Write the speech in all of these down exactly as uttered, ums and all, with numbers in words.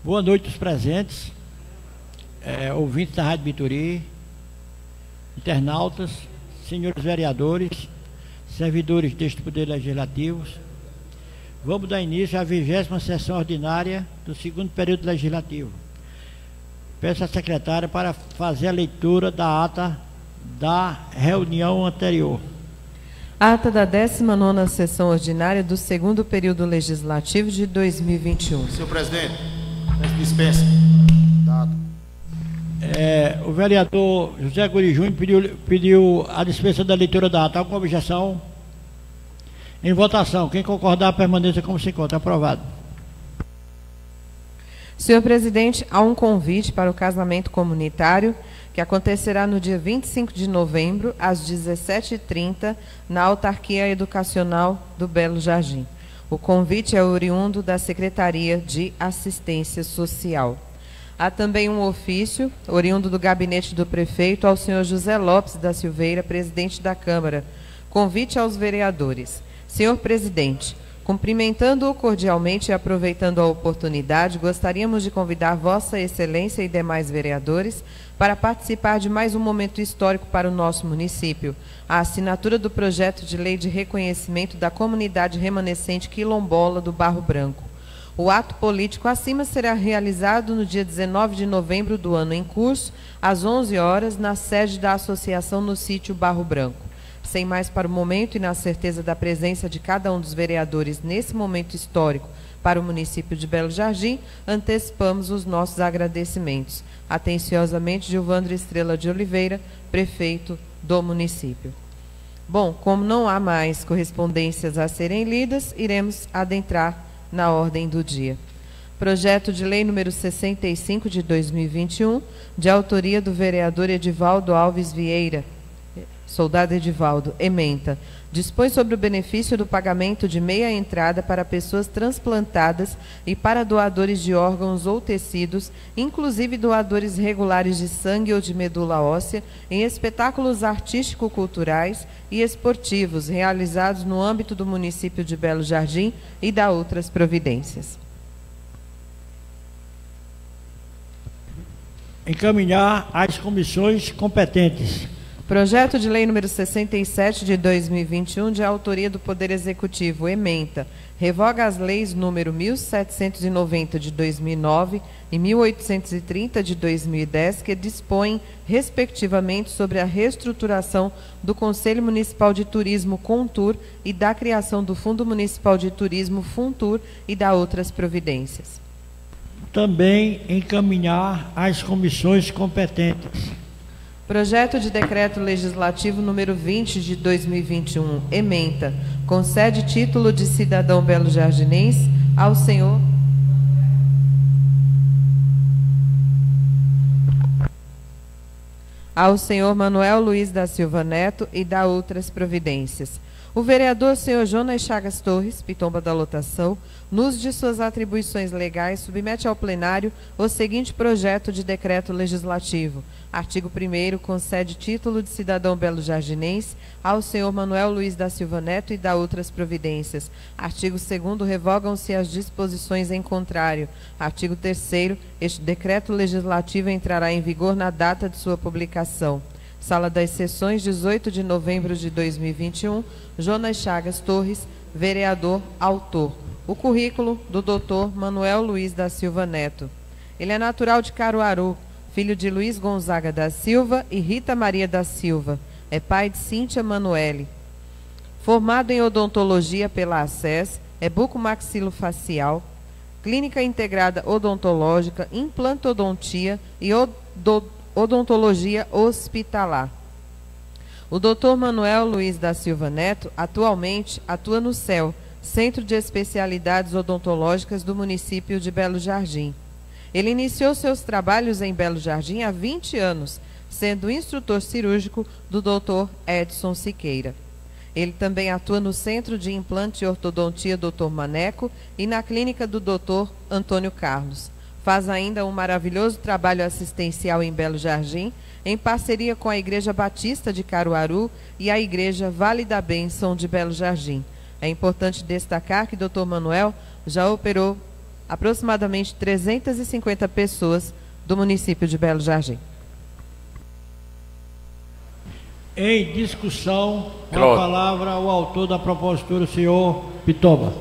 Boa noite aos presentes, é, ouvintes da Rádio Biturri, internautas, senhores vereadores, servidores deste Poder Legislativo. Vamos dar início à vigésima sessão ordinária do segundo período legislativo. Peço à secretária para fazer a leitura da ata da reunião anterior. Ata da décima nona sessão ordinária do segundo período legislativo de dois mil e vinte e um. Senhor presidente, peço dispensa da ata. É, o vereador José Guri Júnior pediu, pediu a dispensa da leitura da ata. Alguma objeção? Em votação, quem concordar, permaneça como se encontra. Aprovado. Senhor presidente, há um convite para o casamento comunitário que acontecerá no dia vinte e cinco de novembro, às dezessete e trinta, na Autarquia Educacional do Belo Jardim. O convite é oriundo da Secretaria de Assistência Social. Há também um ofício, oriundo do gabinete do prefeito, ao senhor José Lopes da Silveira, presidente da Câmara. Convite aos vereadores. Senhor presidente, cumprimentando-o cordialmente e aproveitando a oportunidade, gostaríamos de convidar Vossa Excelência e demais vereadores para participar de mais um momento histórico para o nosso município, a assinatura do projeto de lei de reconhecimento da comunidade remanescente quilombola do Barro Branco. O ato político acima será realizado no dia dezenove de novembro do ano em curso, às onze horas, na sede da associação no sítio Barro Branco. Sem mais para o momento e na certeza da presença de cada um dos vereadores nesse momento histórico para o município de Belo Jardim, antecipamos os nossos agradecimentos. Atenciosamente, Gilvandro Estrela de Oliveira, prefeito do município. Bom, como não há mais correspondências a serem lidas, iremos adentrar na ordem do dia. Projeto de lei número sessenta e cinco de dois mil e vinte e um, de autoria do vereador Edivaldo Alves Vieira, soldado Edivaldo, ementa, dispõe sobre o benefício do pagamento de meia entrada para pessoas transplantadas e para doadores de órgãos ou tecidos, inclusive doadores regulares de sangue ou de medula óssea, em espetáculos artístico-culturais e esportivos realizados no âmbito do município de Belo Jardim e da outras providências. Encaminhar às comissões competentes. Projeto de lei número sessenta e sete de dois mil e vinte e um, de autoria do Poder Executivo, ementa, revoga as leis número mil setecentos e noventa de dois mil e nove e mil oitocentos e trinta de dois mil e dez, que dispõem, respectivamente, sobre a reestruturação do Conselho Municipal de Turismo, CONTUR, e da criação do Fundo Municipal de Turismo, FUNTUR, e da outras providências. Também encaminhar às comissões competentes. Projeto de decreto legislativo número vinte de dois mil e vinte e um, ementa, concede título de cidadão belo-jardinense ao senhor ao senhor Manuel Luiz da Silva Neto e da outras providências. O vereador senhor Jonas Chagas Torres, Pitomba da Lotação, no uso de suas atribuições legais, submete ao plenário o seguinte projeto de decreto legislativo. Artigo primeiro, concede título de cidadão belo-jardinense ao senhor Manuel Luiz da Silva Neto e da outras providências. Artigo segundo, revogam-se as disposições em contrário. Artigo terceiro, este decreto legislativo entrará em vigor na data de sua publicação. Sala das Sessões, dezoito de novembro de dois mil e vinte e um, Jonas Chagas Torres, vereador, autor. O currículo do doutor Manuel Luiz da Silva Neto. Ele é natural de Caruaru, filho de Luiz Gonzaga da Silva e Rita Maria da Silva. É pai de Cíntia Manoele. Formado em odontologia pela ACES, é bucomaxilofacial, clínica integrada odontológica, implantodontia e odontologia, odontologia hospitalar. O doutor Manuel Luiz da Silva Neto atualmente atua no C E L, Centro de Especialidades Odontológicas do município de Belo Jardim. Ele iniciou seus trabalhos em Belo Jardim há vinte anos, sendo instrutor cirúrgico do doutor Edson Siqueira. Ele também atua no Centro de Implante e Ortodontia doutor Maneco e na clínica do doutor Antônio Carlos. Faz ainda um maravilhoso trabalho assistencial em Belo Jardim, em parceria com a Igreja Batista de Caruaru e a Igreja Vale da Bênção de Belo Jardim. É importante destacar que doutor Manuel já operou aproximadamente trezentas e cinquenta pessoas do município de Belo Jardim. Em discussão, com a Cláudio. palavra o autor da propositura, o senhor Pitoba.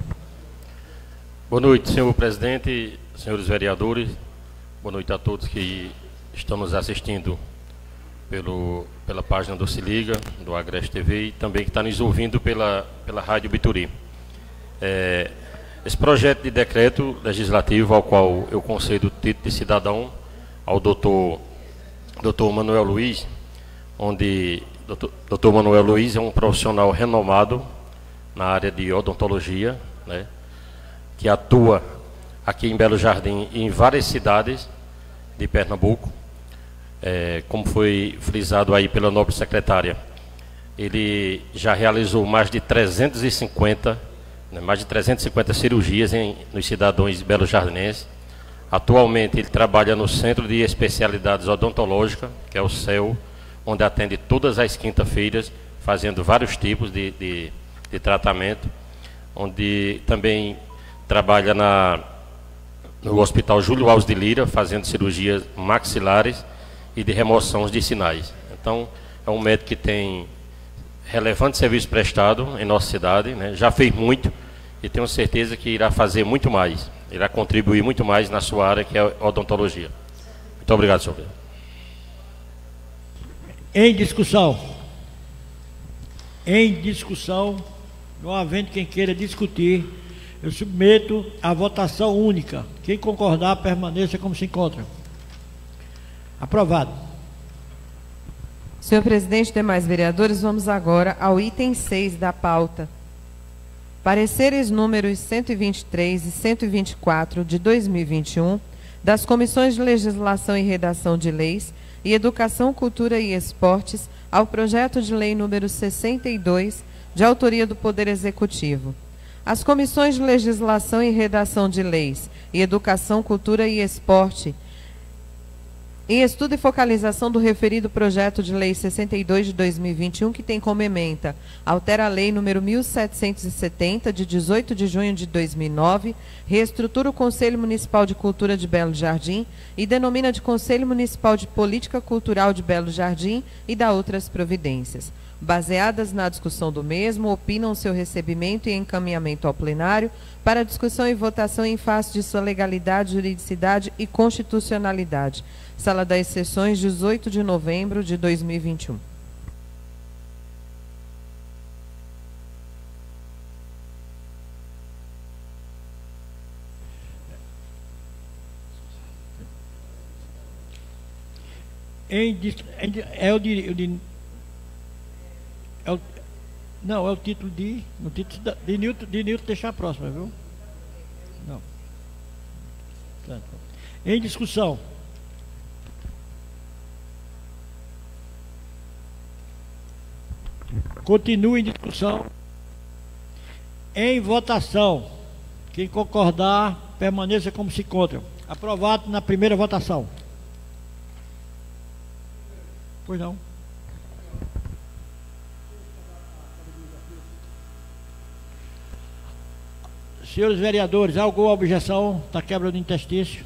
Boa noite, senhor presidente, senhores vereadores. Boa noite a todos que estão nos assistindo pelo, pela página do Se Liga, do Agreste T V, e também que está nos ouvindo pela, pela Rádio Bituri. É, esse projeto de decreto legislativo, ao qual eu concedo o título de cidadão ao doutor, doutor Manuel Luiz, onde doutor, doutor Manuel Luiz é um profissional renomado na área de odontologia, né, que atua aqui em Belo Jardim e em várias cidades de Pernambuco, é, como foi frisado aí pela nobre secretária. Ele já realizou mais de trezentas e cinquenta, né, mais de trezentas e cinquenta cirurgias em, nos cidadãos belo-jardinenses. Atualmente ele trabalha no Centro de Especialidades Odontológicas, que é o C E O, onde atende todas as quinta-feiras, fazendo vários tipos de, de, de tratamento, onde também trabalha na, no Hospital Júlio Alves de Lira, fazendo cirurgias maxilares e de remoção de sinais. Então, é um médico que tem relevante serviço prestado em nossa cidade, né? Já fez muito e tenho certeza que irá fazer muito mais, irá contribuir muito mais na sua área, que é a odontologia. Muito obrigado, senhor presidente. Em discussão. Em discussão, não havendo quem queira discutir, eu submeto à votação única. Quem concordar, permaneça como se encontra. Aprovado. Senhor presidente e demais vereadores, vamos agora ao item seis da pauta. Pareceres números cento e vinte e três e cento e vinte e quatro de dois mil e vinte e um das Comissões de Legislação e Redação de Leis e Educação, Cultura e Esportes ao projeto de lei número sessenta e dois, de autoria do Poder Executivo. As Comissões de Legislação e Redação de Leis e Educação, Cultura e Esporte, em estudo e focalização do referido projeto de lei sessenta e dois de dois mil e vinte e um, que tem como ementa, altera a lei número mil setecentos e setenta, de dezoito de junho de dois mil e nove, reestrutura o Conselho Municipal de Cultura de Belo Jardim e denomina de Conselho Municipal de Política Cultural de Belo Jardim e dá outras providências. Baseadas na discussão do mesmo, opinam seu recebimento e encaminhamento ao plenário para discussão e votação em face de sua legalidade, juridicidade e constitucionalidade. Sala das Sessões, dezoito de novembro de dois mil e vinte e um. Em, é o de, o de é o, não, é o título de no título de Nilton, de Nilton deixar a próxima, viu? Não. Em discussão. Continue em discussão. Em votação. Quem concordar, permaneça como se encontra. Aprovado na primeira votação. Pois não. Senhores vereadores, há alguma objeção da quebra do interstício?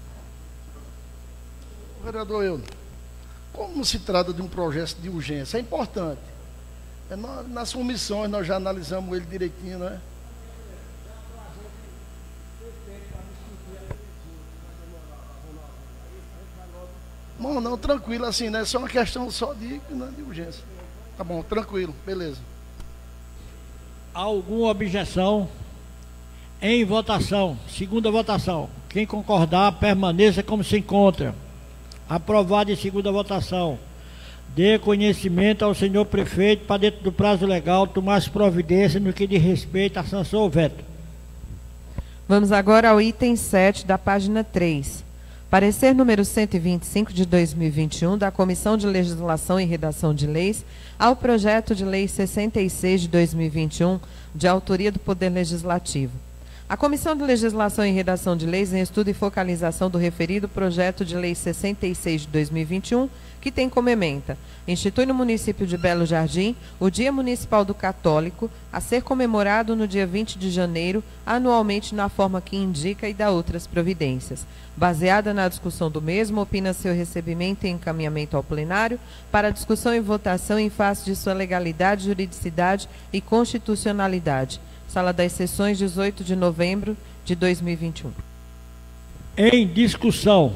Vereador Euler, como se trata de um projeto de urgência, é importante. É, nós, nas comissões nós já analisamos ele direitinho, não é? Não, não, tranquilo, assim, né? Só uma questão só de, né, de urgência. Tá bom, tranquilo, beleza. Há alguma objeção? Em votação, segunda votação. Quem concordar, permaneça como se encontra. Aprovado em segunda votação. Dê conhecimento ao senhor prefeito para, dentro do prazo legal, tomar as providências no que diz respeito à sanção ou veto. Vamos agora ao item sete da página três. Parecer número cento e vinte e cinco de dois mil e vinte e um da Comissão de Legislação e Redação de Leis ao projeto de lei sessenta e seis de dois mil e vinte e um, de autoria do Poder Legislativo. A Comissão de Legislação e Redação de Leis, em estudo e focalização do referido projeto de lei sessenta e seis de dois mil e vinte e um, que tem como ementa: institui no município de Belo Jardim o Dia Municipal do Católico, a ser comemorado no dia vinte de janeiro, anualmente na forma que indica, e dá outras providências. Baseada na discussão do mesmo, opina seu recebimento e encaminhamento ao plenário para discussão e votação em face de sua legalidade, juridicidade e constitucionalidade. Sala das Sessões, dezoito de novembro de dois mil e vinte e um. Em discussão.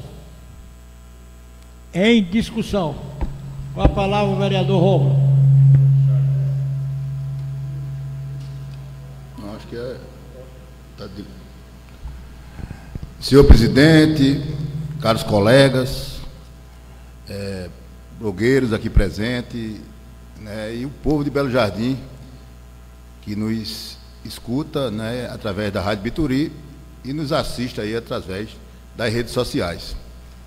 Em discussão. Com a palavra o vereador Rômulo. Não, acho que é... Tá de... Senhor presidente, caros colegas, é, blogueiros aqui presentes, né, e o povo de Belo Jardim, que nos escuta, né, através da Rádio Bituri e nos assiste aí através das redes sociais.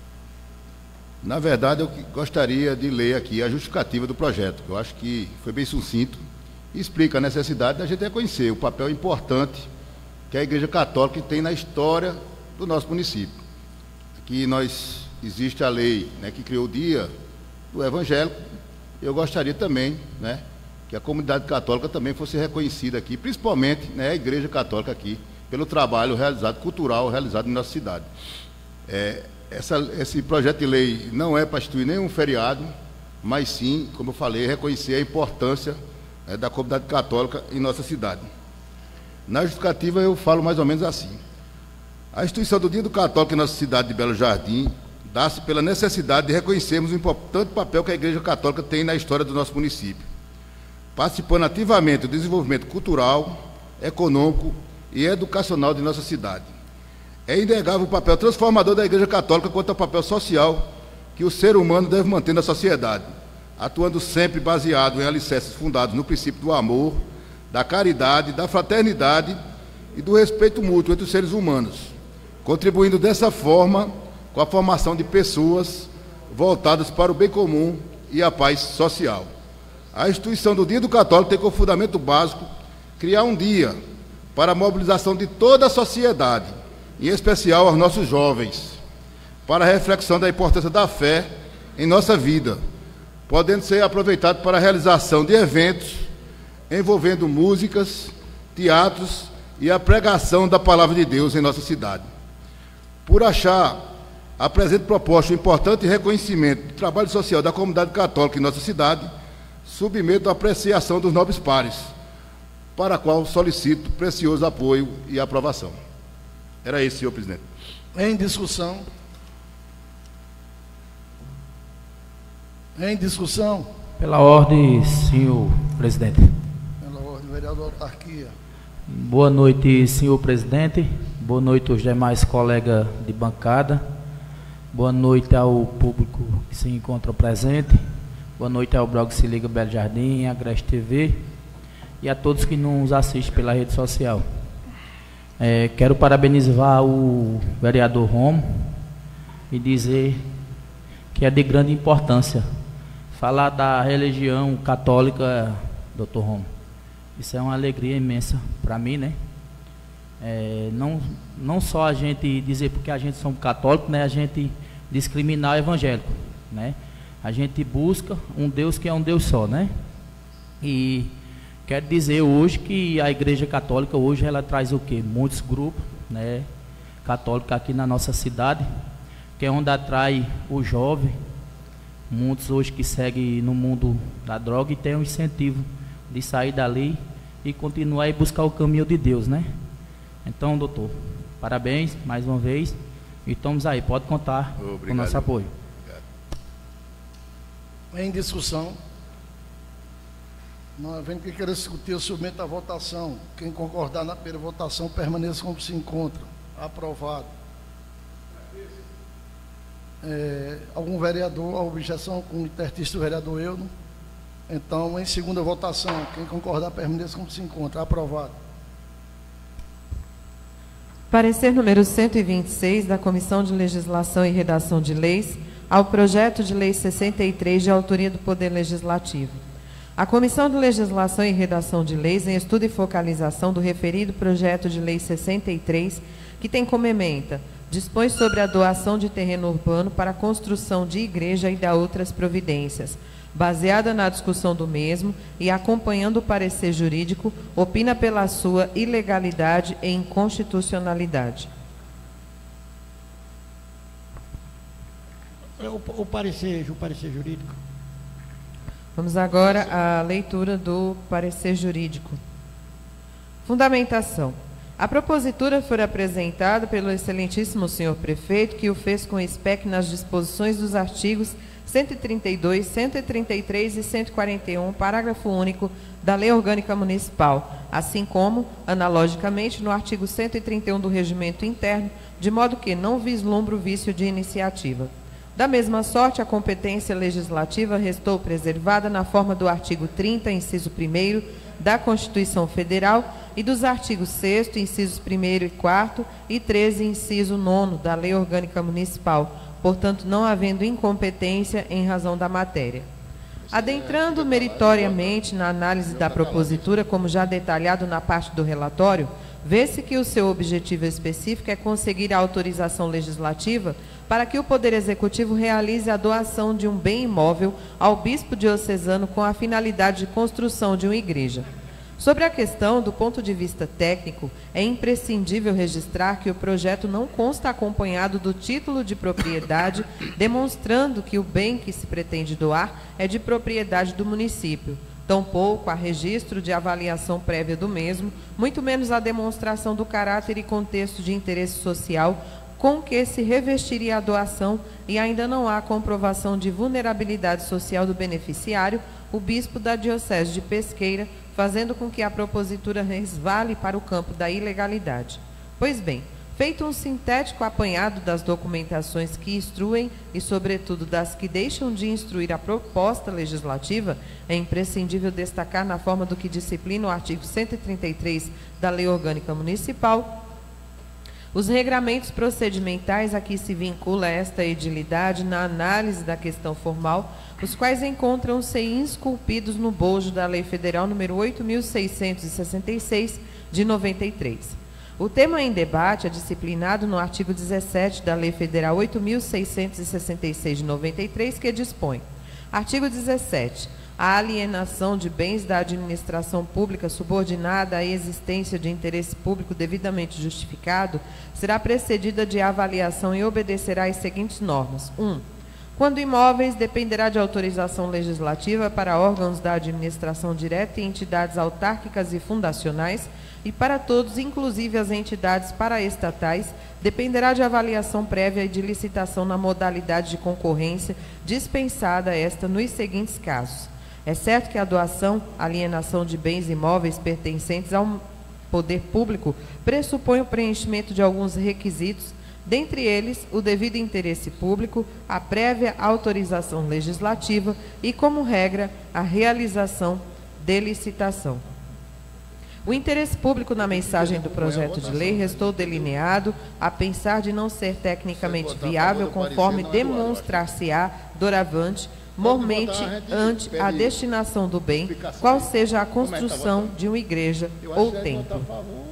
Na verdade, eu gostaria de ler aqui a justificativa do projeto, que eu acho que foi bem sucinto e explica a necessidade da gente reconhecer o papel importante que a Igreja Católica tem na história do nosso município. Aqui nós, existe a lei, né, que criou o Dia do Evangélico. Eu gostaria também, né, que a comunidade católica também fosse reconhecida aqui, principalmente, né, a Igreja Católica aqui, pelo trabalho realizado, cultural realizado em nossa cidade. É, essa, esse projeto de lei não é para instituir nenhum feriado, mas sim, como eu falei, reconhecer a importância, né, da comunidade católica em nossa cidade. Na justificativa eu falo mais ou menos assim: a instituição do Dia do Católico em nossa cidade de Belo Jardim dá-se pela necessidade de reconhecermos o importante papel que a Igreja Católica tem na história do nosso município, participando ativamente do desenvolvimento cultural, econômico e educacional de nossa cidade. É inegável o papel transformador da Igreja Católica quanto ao papel social que o ser humano deve manter na sociedade, atuando sempre baseado em alicerces fundados no princípio do amor, da caridade, da fraternidade e do respeito mútuo entre os seres humanos, contribuindo dessa forma com a formação de pessoas voltadas para o bem comum e a paz social. A instituição do Dia do Católico tem como fundamento básico criar um dia para a mobilização de toda a sociedade, em especial aos nossos jovens, para a reflexão da importância da fé em nossa vida, podendo ser aproveitado para a realização de eventos envolvendo músicas, teatros e a pregação da Palavra de Deus em nossa cidade. Por achar a presente proposta um importante reconhecimento do trabalho social da comunidade católica em nossa cidade, submeto à apreciação dos nobres pares, para a qual solicito precioso apoio e aprovação. Era isso, senhor presidente. Em discussão. Em discussão. Pela ordem, senhor presidente. Pela ordem, vereador Autarquia. Boa noite, senhor presidente. Boa noite aos demais colegas de bancada. Boa noite ao público que se encontra presente. Boa noite ao blog Se Liga Belo Jardim, a Agreste T V e a todos que nos assistem pela rede social. É, quero parabenizar o vereador Romo e dizer que é de grande importância falar da religião católica, doutor Romo. Isso é uma alegria imensa para mim, né? É, não, não só a gente dizer porque a gente somos católicos, né? A gente discriminar o evangélico, né? A gente busca um Deus que é um Deus só, né? E quero dizer hoje que a Igreja Católica hoje ela traz o quê? Muitos grupos, né, católicos aqui na nossa cidade, que é onde atrai o jovem, muitos hoje que seguem no mundo da droga e tem um incentivo de sair dali e continuar e buscar o caminho de Deus, né? Então, doutor, parabéns mais uma vez e estamos aí, pode contar Obrigado. com o nosso apoio. Obrigado. Em discussão. Não havendo que queira discutir, eu submeto à votação. Quem concordar na primeira votação, permaneça como se encontra. Aprovado. É, algum vereador, a objeção com o intertista do vereador Euno? Então, em segunda votação, quem concordar, permaneça como se encontra. Aprovado. Parecer número cento e vinte e seis da Comissão de Legislação e Redação de Leis ao projeto de lei sessenta e três de autoria do Poder Legislativo. A Comissão de Legislação e Redação de Leis, em estudo e focalização do referido projeto de lei sessenta e três, que tem como ementa, dispõe sobre a doação de terreno urbano para a construção de igreja e da outras providências. Baseada na discussão do mesmo e acompanhando o parecer jurídico, opina pela sua ilegalidade e inconstitucionalidade. O, o, parecer, o parecer jurídico. Vamos agora à leitura do parecer jurídico. Fundamentação. A propositura foi apresentada pelo excelentíssimo senhor prefeito, que o fez com espécie nas disposições dos artigos cento e trinta e dois, cento e trinta e três e cento e quarenta e um, parágrafo único da Lei Orgânica Municipal, assim como, analogicamente, no artigo cento e trinta e um do Regimento Interno, de modo que não vislumbra o vício de iniciativa. Da mesma sorte, a competência legislativa restou preservada na forma do artigo trinta, inciso primeiro, da Constituição Federal e dos artigos sexto, incisos primeiro e quarto, e treze, inciso nono, da Lei Orgânica Municipal, portanto, não havendo incompetência em razão da matéria. Adentrando meritoriamente na análise da propositura, como já detalhado na parte do relatório, vê-se que o seu objetivo específico é conseguir a autorização legislativa para que o Poder Executivo realize a doação de um bem imóvel ao bispo diocesano com a finalidade de construção de uma igreja. Sobre a questão, do ponto de vista técnico, é imprescindível registrar que o projeto não consta acompanhado do título de propriedade, demonstrando que o bem que se pretende doar é de propriedade do município. Tampouco há registro de avaliação prévia do mesmo, muito menos a demonstração do caráter e contexto de interesse social com que se revestiria a doação, e ainda não há comprovação de vulnerabilidade social do beneficiário, o bispo da Diocese de Pesqueira, fazendo com que a propositura resvale para o campo da ilegalidade. Pois bem, feito um sintético apanhado das documentações que instruem e, sobretudo, das que deixam de instruir a proposta legislativa, é imprescindível destacar, na forma do que disciplina o artigo cento e trinta e três da Lei Orgânica Municipal, os regramentos procedimentais a que se vincula esta edilidade na análise da questão formal, os quais encontram-se esculpidos no bojo da Lei Federal número oito mil seiscentos e sessenta e seis, de noventa e três. O tema em debate é disciplinado no artigo dezessete da Lei Federal oito mil seiscentos e sessenta e seis, de noventa e três, que dispõe: artigo dezessete. A alienação de bens da administração pública subordinada à existência de interesse público devidamente justificado será precedida de avaliação e obedecerá às seguintes normas. um. Quando imóveis, dependerá de autorização legislativa para órgãos da administração direta e entidades autárquicas e fundacionais, e para todos, inclusive as entidades paraestatais, dependerá de avaliação prévia e de licitação na modalidade de concorrência, dispensada esta nos seguintes casos. É certo que a doação, alienação de bens imóveis pertencentes ao poder público pressupõe o preenchimento de alguns requisitos, dentre eles o devido interesse público, a prévia autorização legislativa e, como regra, a realização de licitação. O interesse público na mensagem do projeto de lei restou delineado, a pensar de não ser tecnicamente viável, conforme demonstrar-se-á doravante, mormente ante a destinação do bem, qual seja a construção de uma igreja ou templo.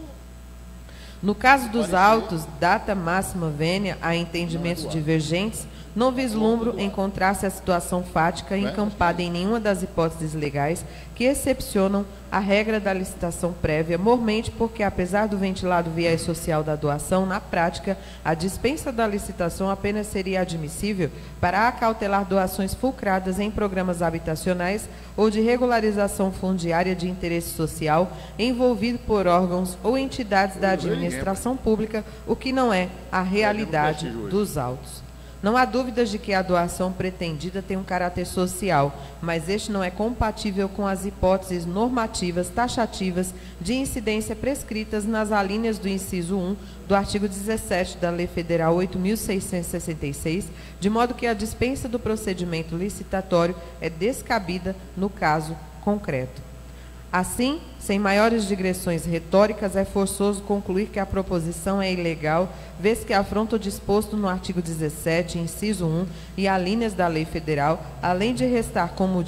No caso dos autos, data máxima vênia a entendimentos divergentes, não vislumbro encontrar-se a situação fática encampada em nenhuma das hipóteses legais que excepcionam a regra da licitação prévia, mormente porque, apesar do ventilado viés social da doação, na prática, a dispensa da licitação apenas seria admissível para acautelar doações fulcradas em programas habitacionais ou de regularização fundiária de interesse social envolvido por órgãos ou entidades da administração pública, o que não é a realidade dos autos. Não há dúvidas de que a doação pretendida tem um caráter social, mas este não é compatível com as hipóteses normativas taxativas de incidência prescritas nas alíneas do inciso um do artigo dezessete da Lei Federal oito mil seiscentos e sessenta e seis, de modo que a dispensa do procedimento licitatório é descabida no caso concreto. Assim, sem maiores digressões retóricas, é forçoso concluir que a proposição é ilegal, vez que afronta o disposto no artigo dezessete, inciso um, e alíneas da Lei Federal, além de restar, como dito,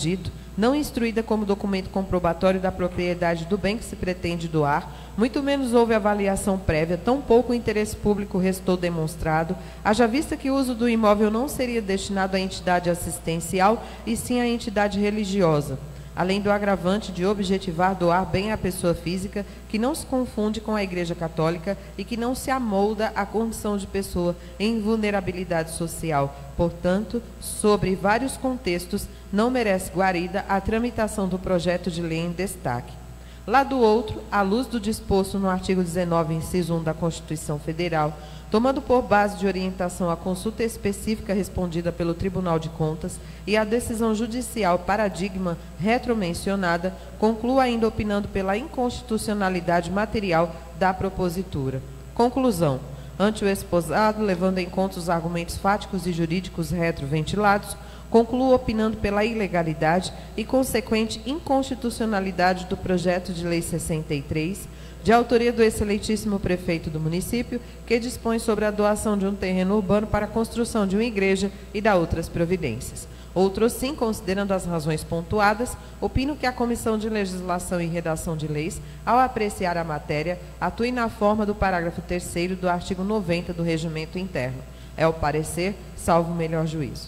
não instruída como documento comprobatório da propriedade do bem que se pretende doar, muito menos houve avaliação prévia, tampouco o interesse público restou demonstrado, haja vista que o uso do imóvel não seria destinado à entidade assistencial e sim à entidade religiosa, além do agravante de objetivar doar bem à pessoa física, que não se confunde com a Igreja Católica e que não se amolda à condição de pessoa em vulnerabilidade social. Portanto, sobre vários contextos, não merece guarida a tramitação do projeto de lei em destaque. Lá do outro, à luz do disposto no artigo dezenove, inciso um da Constituição Federal, tomando por base de orientação a consulta específica respondida pelo Tribunal de Contas e a decisão judicial paradigma retromencionada, concluo ainda opinando pela inconstitucionalidade material da propositura. Conclusão. Ante o exposado, levando em conta os argumentos fáticos e jurídicos retroventilados, concluo opinando pela ilegalidade e consequente inconstitucionalidade do projeto de lei sessenta e três, de autoria do excelentíssimo prefeito do município, que dispõe sobre a doação de um terreno urbano para a construção de uma igreja e da outras providências. Outro sim, considerando as razões pontuadas, opino que a Comissão de Legislação e Redação de Leis, ao apreciar a matéria, atue na forma do parágrafo terceiro do artigo noventa do Regimento Interno. É o parecer, salvo o melhor juízo.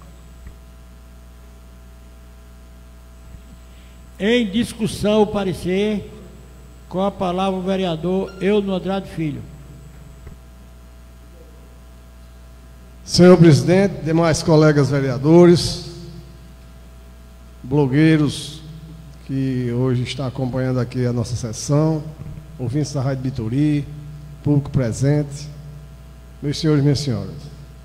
Em discussão o parecer. Com a palavra o vereador Euno Andrade Filho. Senhor presidente, demais colegas vereadores, blogueiros que hoje estão acompanhando aqui a nossa sessão, ouvintes da Rádio Bitori, público presente, meus senhores e minhas senhoras.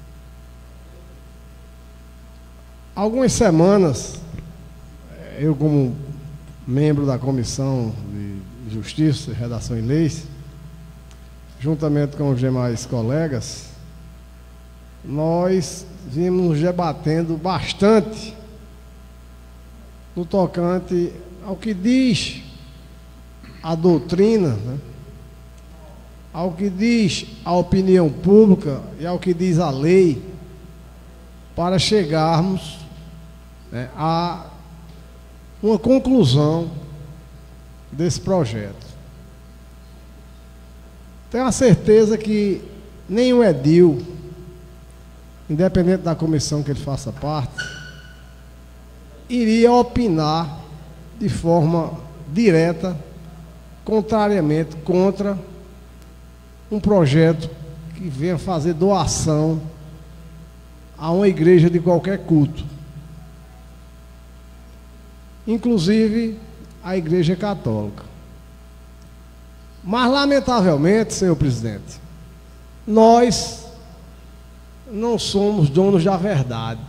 Há algumas semanas, eu como membro da Comissão de Justiça, Redação e Leis, juntamente com os demais colegas, nós vimos nos debatendo bastante no tocante ao que diz a doutrina, né, ao que diz a opinião pública e ao que diz a lei, para chegarmos, né, a uma conclusão desse projeto. Tenho a certeza que nenhum edil, independente da comissão que ele faça parte, iria opinar de forma direta, contrariamente, contra um projeto que venha fazer doação a uma igreja de qualquer culto, inclusive a Igreja Católica. Mas, lamentavelmente, senhor presidente, nós não somos donos da verdade.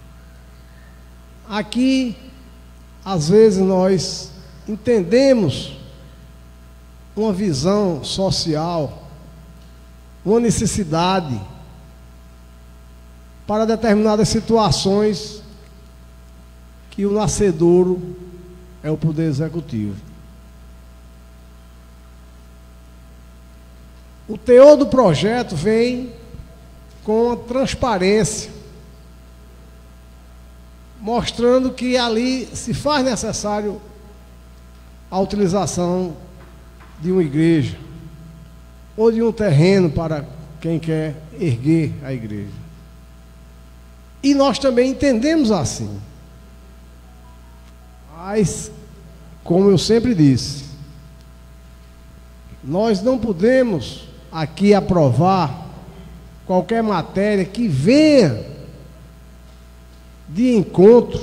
Aqui, às vezes, nós entendemos uma visão social, uma necessidade para determinadas situações que o nascedouro é o Poder Executivo. O teor do projeto vem com a transparência, mostrando que ali se faz necessário a utilização de uma igreja ou de um terreno para quem quer erguer a igreja. E nós também entendemos assim. Mas, como eu sempre disse, nós não podemos aqui aprovar qualquer matéria que venha de encontro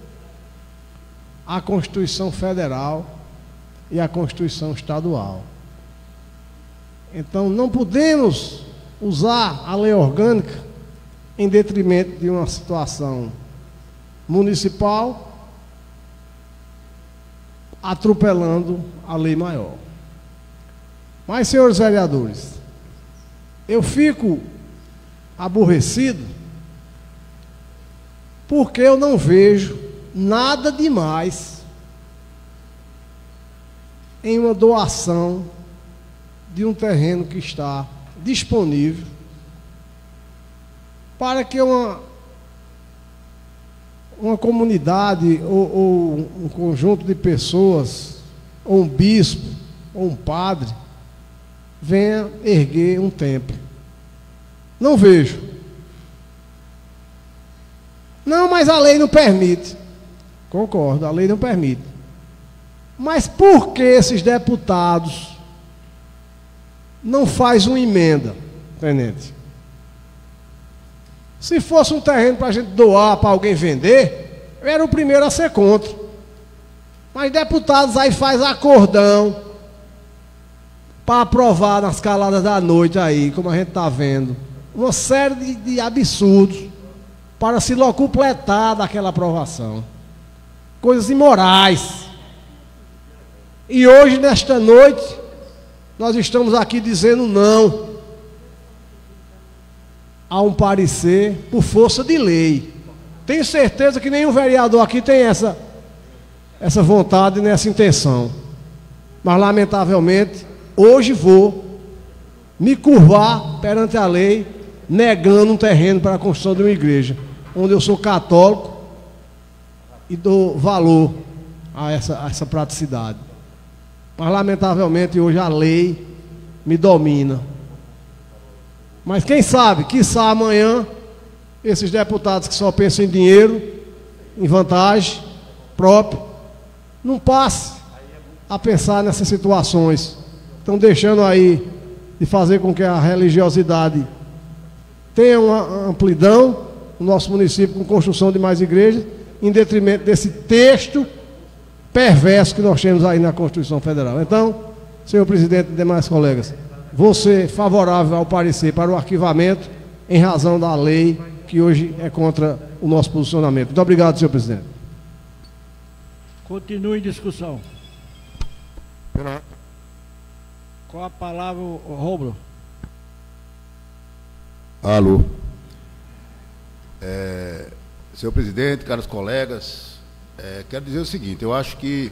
à Constituição Federal e à Constituição Estadual. Então, não podemos usar a lei orgânica em detrimento de uma situação municipal, atropelando a lei maior. Mas, senhores vereadores, eu fico aborrecido porque eu não vejo nada demais em uma doação de um terreno que está disponível para que uma uma comunidade ou, ou um conjunto de pessoas, ou um bispo, ou um padre, venha erguer um templo. Não vejo. Não, mas a lei não permite. Concordo, a lei não permite. Mas por que esses deputados não fazem uma emenda, tenente? Se fosse um terreno para a gente doar, para alguém vender, eu era o primeiro a ser contra. Mas deputados aí faz acordão para aprovar nas caladas da noite aí, como a gente está vendo, uma série de, de absurdos para se locupletar daquela aprovação. Coisas imorais. E hoje, nesta noite, nós estamos aqui dizendo não a um parecer por força de lei. Tenho certeza que nenhum vereador aqui tem essa, essa vontade, nessa intenção. Mas, lamentavelmente, hoje vou me curvar perante a lei, negando um terreno para a construção de uma igreja, onde eu sou católico e dou valor a essa, a essa praticidade. Mas, lamentavelmente, hoje a lei me domina. Mas quem sabe, quiçá amanhã, esses deputados que só pensam em dinheiro, em vantagem própria, não passe a pensar nessas situações. Estão deixando aí de fazer com que a religiosidade tenha uma amplidão no nosso município com construção de mais igrejas, em detrimento desse texto perverso que nós temos aí na Constituição Federal. Então, senhor presidente e demais colegas, vou ser favorável ao parecer para o arquivamento em razão da lei que hoje é contra o nosso posicionamento. Muito obrigado, senhor presidente. Continue em discussão. Com a palavra, o Romulo. Alô. É, senhor presidente, caros colegas, é, quero dizer o seguinte, eu acho que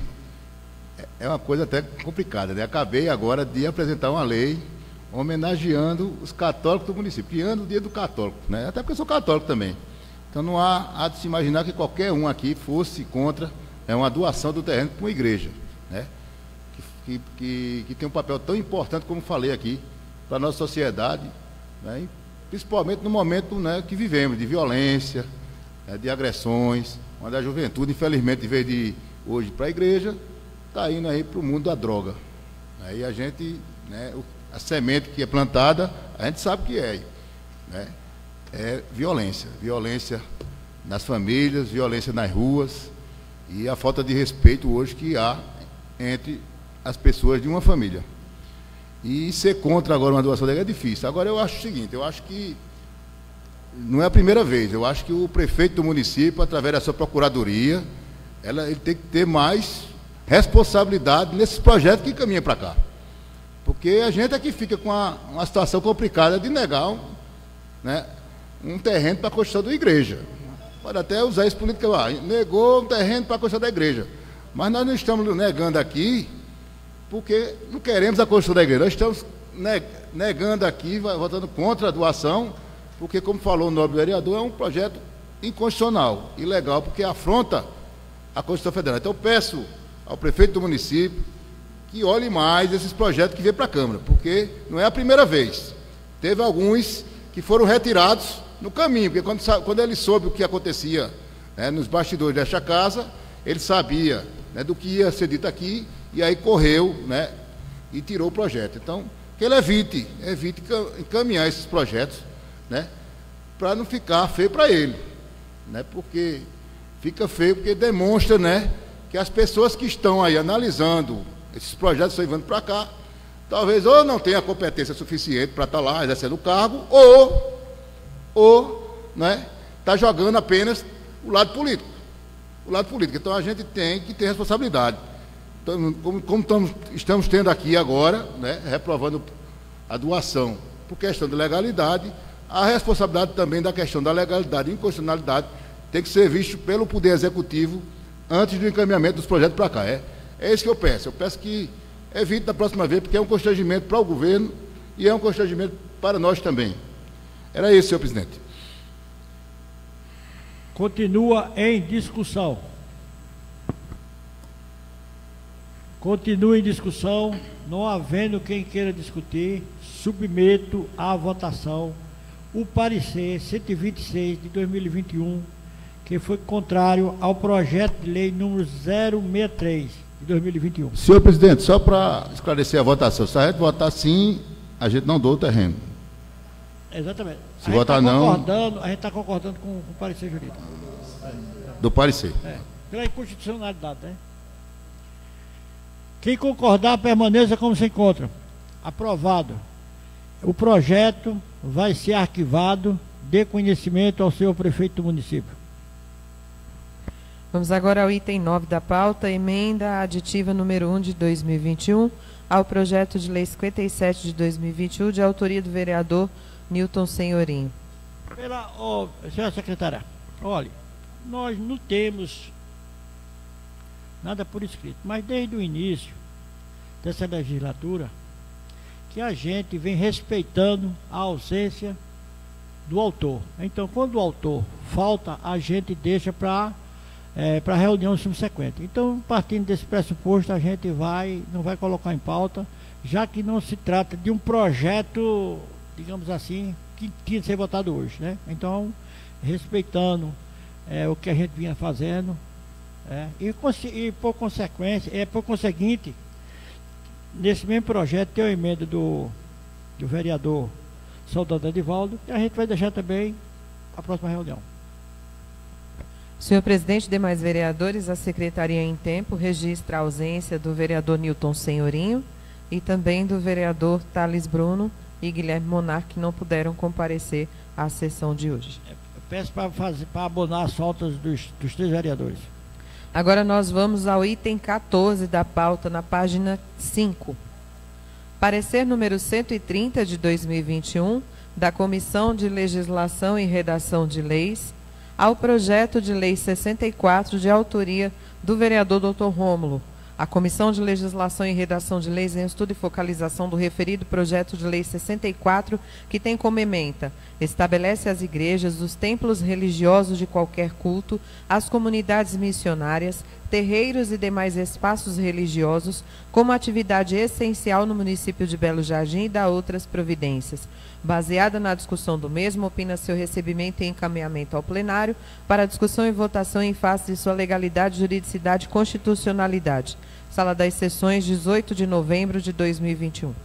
é uma coisa até complicada, né? Acabei agora de apresentar uma lei homenageando os católicos do município, criando o dia do católico, né? Até porque eu sou católico também. Então não há, há de se imaginar que qualquer um aqui fosse contra é uma doação do terreno para uma igreja, né? Que, que, que tem um papel tão importante, como falei aqui, para a nossa sociedade, né? E principalmente no momento, né, que vivemos, de violência, né, de agressões, onde a juventude, infelizmente, em vez de ir hoje para a igreja, está indo aí para o mundo da droga. Aí a gente, né, a semente que é plantada, a gente sabe o que é, né? É violência, violência nas famílias, violência nas ruas e a falta de respeito hoje que há entre as pessoas de uma família. E ser contra agora uma doação dele é difícil. Agora eu acho o seguinte, eu acho que não é a primeira vez, eu acho que o prefeito do município, através da sua procuradoria, ela, ele tem que ter mais responsabilidade nesses projetos que caminham para cá. Porque a gente aqui fica com uma, uma situação complicada de negar um, né, um terreno para a construção de uma igreja. Pode até usar isso política, ah, negou um terreno para a construção da igreja. Mas nós não estamos negando aqui porque não queremos a construção da igreja. Nós estamos negando aqui, votando contra a doação, porque, como falou o nobre vereador, é um projeto inconstitucional, ilegal, porque afronta a Constituição Federal. Então eu peço ao prefeito do município que olhe mais esses projetos que vêm para a Câmara, porque não é a primeira vez. Teve alguns que foram retirados no caminho, porque quando, quando ele soube o que acontecia, né, nos bastidores desta casa, ele sabia, né, do que ia ser dito aqui, e aí correu, né, e tirou o projeto. Então, que ele evite, evite encaminhar esses projetos, né, para não ficar feio para ele, né, porque fica feio, porque demonstra, né, que as pessoas que estão aí analisando esses projetos que estão vindo para cá, talvez ou não tenha competência suficiente para estar lá exercendo o cargo, ou, ou, né, está jogando apenas o lado político, o lado político. Então a gente tem que ter responsabilidade. Então, como, como estamos, estamos tendo aqui agora, né, reprovando a doação por questão de legalidade, a responsabilidade também da questão da legalidade e inconstitucionalidade tem que ser visto pelo Poder Executivo antes do encaminhamento dos projetos para cá. É, é isso que eu peço. Eu peço que evite da próxima vez, porque é um constrangimento para o governo e é um constrangimento para nós também. Era isso, senhor presidente. Continua em discussão. Continua em discussão. Não havendo quem queira discutir, submeto à votação o parecer cento e vinte e seis de dois mil e vinte e um, que foi contrário ao projeto de lei número zero sessenta e três de dois mil e vinte e um. Senhor presidente, só para esclarecer a votação, se a gente votar sim, a gente não doa o terreno. Exatamente. Se votar tá não... concordando, a gente está concordando com, com o parecer jurídico. Do parecer. É, pela inconstitucionalidade, né? Quem concordar, permaneça como se encontra. Aprovado. O projeto vai ser arquivado. Dê conhecimento ao senhor prefeito do município. Vamos agora ao item nove da pauta, emenda aditiva número um de dois mil e vinte e um, ao projeto de lei cinquenta e sete de dois mil e vinte e um, de autoria do vereador Nilton Senhorinho. Pela, oh, senhora secretária, olha, nós não temos nada por escrito, mas desde o início dessa legislatura, que a gente vem respeitando a ausência do autor. Então, quando o autor falta, a gente deixa para é, para reunião subsequente. Então, partindo desse pressuposto, a gente vai, não vai colocar em pauta, já que não se trata de um projeto, digamos assim, que tinha de ser votado hoje, né? Então, respeitando é, o que a gente vinha fazendo, é, e, e por consequência, é, por conseguinte, nesse mesmo projeto tem a emenda do, do vereador Soldado Edivaldo, e a gente vai deixar também a próxima reunião. Senhor presidente, demais vereadores, a secretaria em tempo registra a ausência do vereador Nilton Senhorinho e também do vereador Thales Bruno e Guilherme Monar, que não puderam comparecer à sessão de hoje. Eu peço para fazer para abonar as faltas dos, dos três vereadores. Agora nós vamos ao item quatorze da pauta, na página cinco. Parecer número cento e trinta de dois mil e vinte e um, da Comissão de Legislação e Redação de Leis, ao projeto de lei sessenta e quatro, de autoria do vereador doutor Rômulo. A Comissão de Legislação e Redação de Leis, em estudo e focalização do referido projeto de lei sessenta e quatro, que tem como ementa: estabelece as igrejas, os templos religiosos de qualquer culto, as comunidades missionárias, terreiros e demais espaços religiosos como atividade essencial no município de Belo Jardim e dá outras providências. Baseada na discussão do mesmo, opina seu recebimento e encaminhamento ao plenário para discussão e votação em face de sua legalidade, juridicidade e constitucionalidade. Sala das Sessões, dezoito de novembro de dois mil e vinte e um.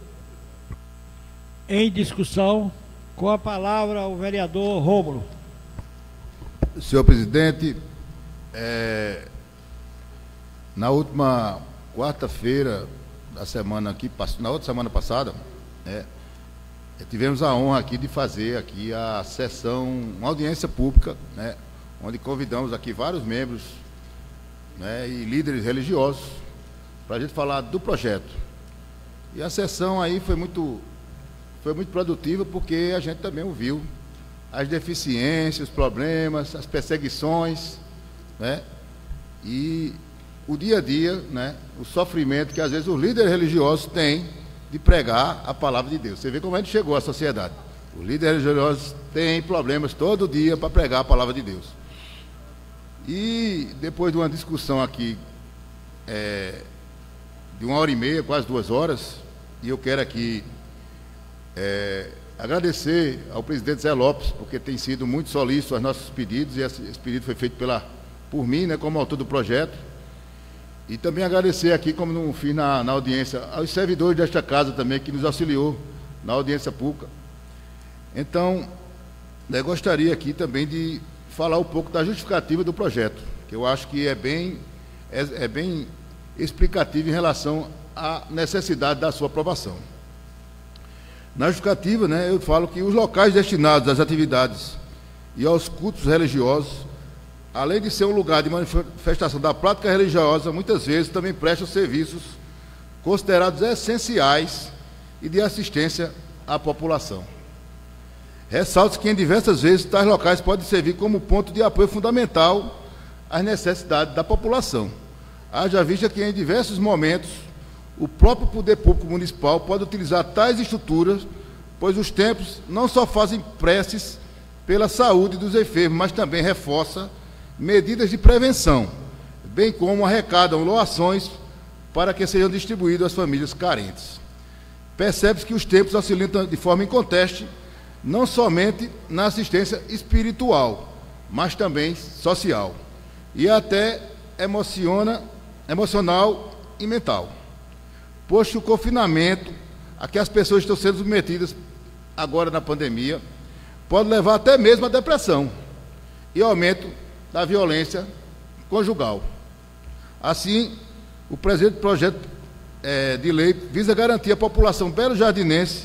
Em discussão, com a palavra o vereador Rômulo. Senhor presidente, é, na última quarta-feira da semana aqui, na outra semana passada, é, tivemos a honra aqui de fazer aqui a sessão, uma audiência pública, né, onde convidamos aqui vários membros, né, e líderes religiosos para a gente falar do projeto. E a sessão aí foi muito, foi muito produtiva, porque a gente também ouviu as deficiências, os problemas, as perseguições, né, e o dia a dia, né, o sofrimento que às vezes os líderes religiosos têm de pregar a palavra de Deus. Você vê como a gente chegou à sociedade. Os líderes religiosos têm problemas todo dia para pregar a palavra de Deus. E depois de uma discussão aqui, é, de uma hora e meia, quase duas horas, e eu quero aqui é, agradecer ao presidente Zé Lopes, porque tem sido muito solícito aos nossos pedidos, e esse, esse pedido foi feito pela, por mim, né, como autor do projeto. E também agradecer aqui, como não fiz na, na audiência, aos servidores desta casa também, que nos auxiliou na audiência pública. Então, eu gostaria aqui também de falar um pouco da justificativa do projeto, que eu acho que é bem, é, é bem explicativo em relação à necessidade da sua aprovação. Na justificativa, né, eu falo que os locais destinados às atividades e aos cultos religiosos, além de ser um lugar de manifestação da prática religiosa, muitas vezes também prestam serviços considerados essenciais e de assistência à população. Ressalta-se que em diversas vezes tais locais podem servir como ponto de apoio fundamental às necessidades da população. Haja vista que em diversos momentos o próprio poder público municipal pode utilizar tais estruturas, pois os templos não só fazem preces pela saúde dos enfermos, mas também reforça medidas de prevenção, bem como arrecadam doações para que sejam distribuídas às famílias carentes. Percebe-se que os tempos oscilam de forma inconteste, não somente na assistência espiritual, mas também social, e até emociona, emocional e mental, posto que o confinamento a que as pessoas estão sendo submetidas agora na pandemia pode levar até mesmo à depressão e aumento da violência conjugal. Assim, o presente projeto é, de lei visa garantir à população belo-jardinense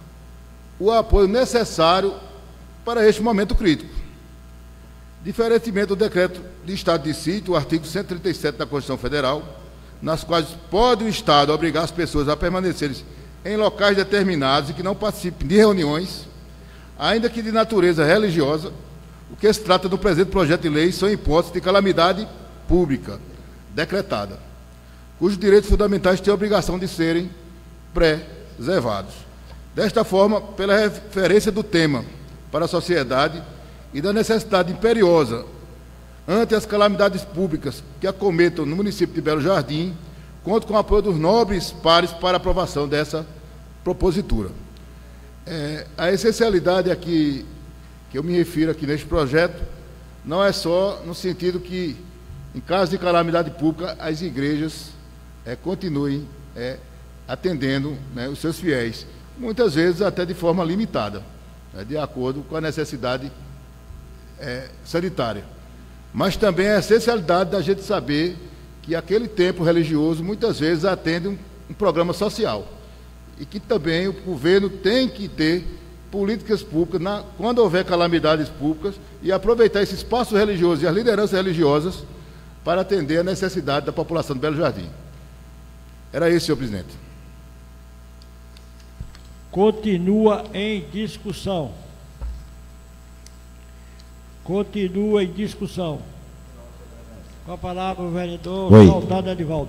o apoio necessário para este momento crítico. Diferentemente do decreto de estado de sítio, o artigo cento e trinta e sete da Constituição Federal, nas quais pode o Estado obrigar as pessoas a permanecerem em locais determinados e que não participem de reuniões, ainda que de natureza religiosa, o que se trata do presente projeto de lei são hipóteses de calamidade pública decretada, cujos direitos fundamentais têm a obrigação de serem preservados. Desta forma, pela referência do tema para a sociedade e da necessidade imperiosa ante as calamidades públicas que acometam no município de Belo Jardim, conto com o apoio dos nobres pares para a aprovação dessa propositura. É, a essencialidade aqui que eu me refiro aqui neste projeto não é só no sentido que, em caso de calamidade pública, as igrejas é, continuem é, atendendo, né, os seus fiéis, muitas vezes até de forma limitada, né, de acordo com a necessidade é, sanitária. Mas também a essencialidade da gente saber que aquele templo religioso muitas vezes atende um, um programa social e que também o governo tem que ter políticas públicas na, quando houver calamidades públicas e aproveitar esse espaço religioso e as lideranças religiosas para atender a necessidade da população de Belo Jardim. Era isso, senhor presidente. Continua em discussão. Continua em discussão. Com a palavra o vereador Soldado Edivaldo.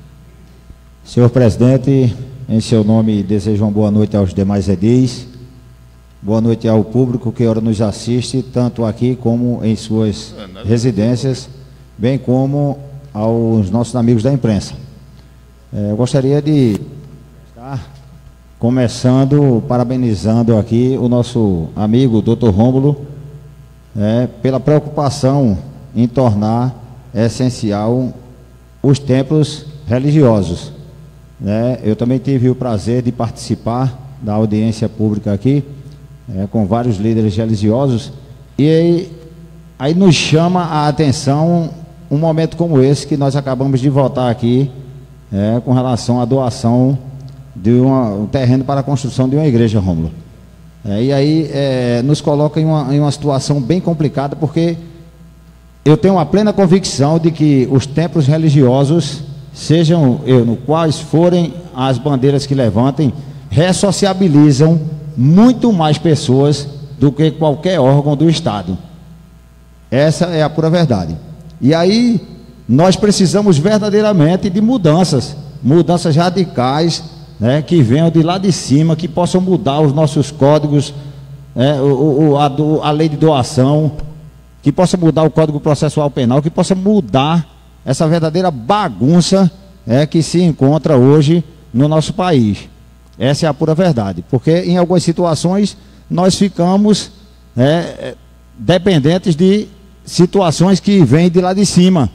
Senhor presidente, em seu nome desejo uma boa noite aos demais edis, boa noite ao público que ora nos assiste, tanto aqui como em suas residências, bem como aos nossos amigos da imprensa. É, eu gostaria de estar começando parabenizando aqui o nosso amigo doutor Rômulo, é, pela preocupação em tornar essencial os templos religiosos. Né? Eu também tive o prazer de participar da audiência pública aqui, é, com vários líderes religiosos, e aí, aí nos chama a atenção um momento como esse que nós acabamos de votar aqui, é, com relação à doação de uma, um terreno para a construção de uma igreja, Rômulo. É, e aí é, nos coloca em uma, em uma situação bem complicada, porque eu tenho uma plena convicção de que os templos religiosos, sejam eu, no quais forem as bandeiras que levantem, ressociabilizam muito mais pessoas do que qualquer órgão do Estado. Essa é a pura verdade. E aí nós precisamos verdadeiramente de mudanças, mudanças radicais, né, que venham de lá de cima, que possam mudar os nossos códigos, né, o, o, a, do, a lei de doação, que possa mudar o Código Processual Penal, que possa mudar essa verdadeira bagunça, né, que se encontra hoje no nosso país. Essa é a pura verdade, porque em algumas situações nós ficamos, né, dependentes de situações que vêm de lá de cima.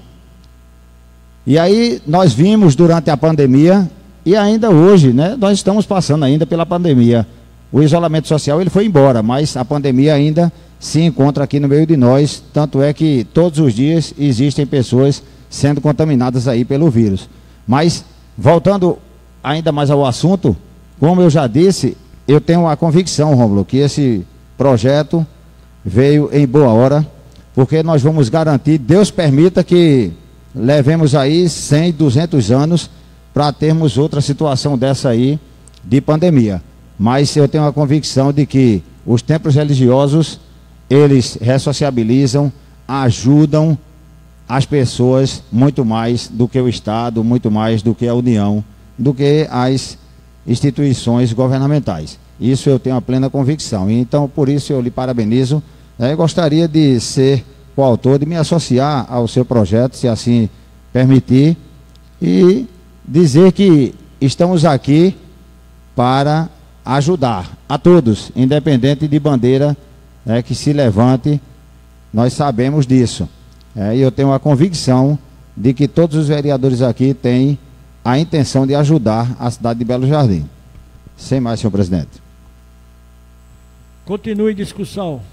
E aí nós vimos durante a pandemia, e ainda hoje, né, nós estamos passando ainda pela pandemia. O isolamento social ele foi embora, mas a pandemia ainda se encontra aqui no meio de nós, tanto é que todos os dias existem pessoas sendo contaminadas aí pelo vírus. Mas, voltando ainda mais ao assunto, como eu já disse, eu tenho a convicção, Rômulo, que esse projeto veio em boa hora, porque nós vamos garantir, Deus permita que levemos aí cem, duzentos anos para termos outra situação dessa aí de pandemia. Mas eu tenho a convicção de que os templos religiosos, eles ressociabilizam, ajudam as pessoas muito mais do que o Estado, muito mais do que a União, do que as instituições governamentais. Isso eu tenho a plena convicção. Então, por isso eu lhe parabenizo. Eu gostaria de ser coautor, de me associar ao seu projeto, se assim permitir, e dizer que estamos aqui para ajudar a todos, independente de bandeira é, que se levante, nós sabemos disso. É, e eu tenho a convicção de que todos os vereadores aqui têm a intenção de ajudar a cidade de Belo Jardim. Sem mais, senhor presidente. Continue discussão.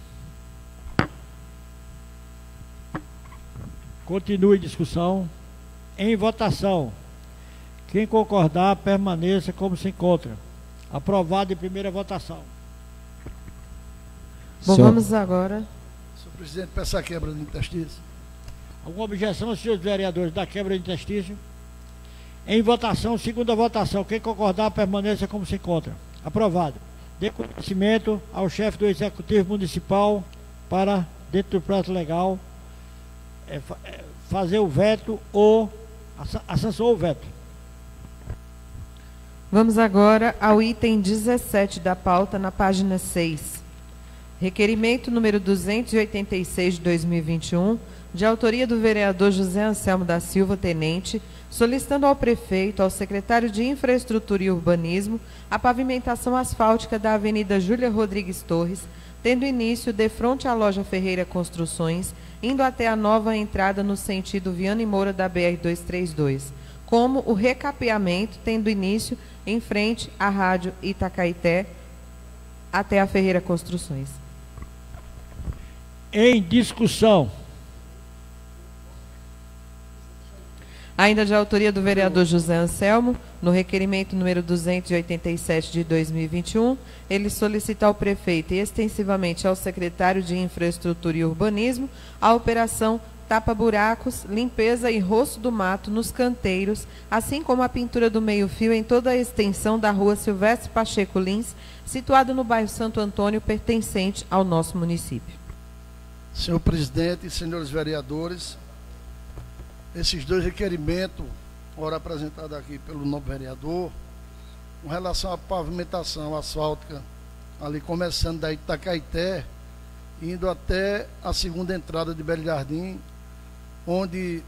Continue discussão. Em votação. Quem concordar, permaneça como se encontra. Aprovado em primeira votação. Bom, senhor... vamos agora. Senhor presidente, peço a quebra do interstício. Alguma objeção, senhores vereadores, da quebra do interstício? Em votação, segunda votação. Quem concordar, permaneça como se encontra. Aprovado. Dê conhecimento ao chefe do Executivo Municipal para, dentro do prazo legal, é, é, fazer o veto ou a, a sanção ou veto. Vamos agora ao item dezessete da pauta, na página seis. Requerimento número duzentos e oitenta e seis de dois mil e vinte e um, de autoria do vereador José Anselmo da Silva, tenente, solicitando ao prefeito, ao secretário de Infraestrutura e Urbanismo, a pavimentação asfáltica da Avenida Júlia Rodrigues Torres, tendo início de frente à loja Ferreira Construções, indo até a nova entrada no sentido Viana e Moura da B R duzentos e trinta e dois, como o recapeamento tendo início em frente à Rádio Itacaité até a Ferreira Construções. Em discussão. Ainda de autoria do vereador José Anselmo, no requerimento número duzentos e oitenta e sete de dois mil e vinte e um, ele solicita ao prefeito e extensivamente ao secretário de Infraestrutura e Urbanismo a operação tapa-buracos, limpeza e roço do mato nos canteiros, assim como a pintura do meio-fio em toda a extensão da rua Silvestre Pacheco Lins, situada no bairro Santo Antônio, pertencente ao nosso município. Senhor presidente e senhores vereadores, esses dois requerimentos, ora apresentados aqui pelo nobre vereador, com relação à pavimentação asfáltica, ali começando da Itacaité, indo até a segunda entrada de Belo Jardim, onde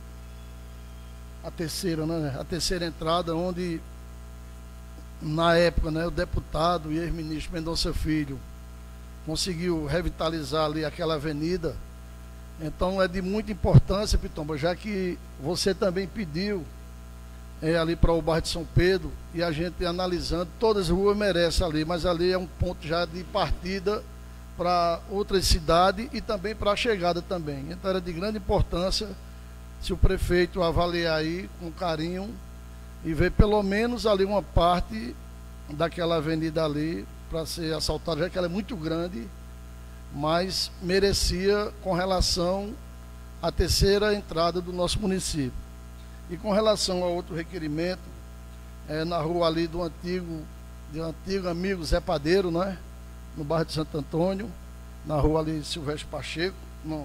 a terceira, né, a terceira entrada, onde na época, né, o deputado e ex-ministro Mendonça Filho conseguiu revitalizar ali aquela avenida. Então é de muita importância, Pitomba, já que você também pediu é, ali para o bairro de São Pedro, e a gente analisando, todas as ruas merecem ali, mas ali é um ponto já de partida para outras cidades e também para a chegada também. Então era de grande importância se o prefeito avaliar aí com carinho e ver pelo menos ali uma parte daquela avenida ali para ser assaltada, já que ela é muito grande, mas merecia com relação à terceira entrada do nosso município. E com relação a outro requerimento, é, na rua ali do antigo, do antigo amigo Zé Padeiro, né? No bairro de Santo Antônio, na rua ali Silvestre Pacheco, não.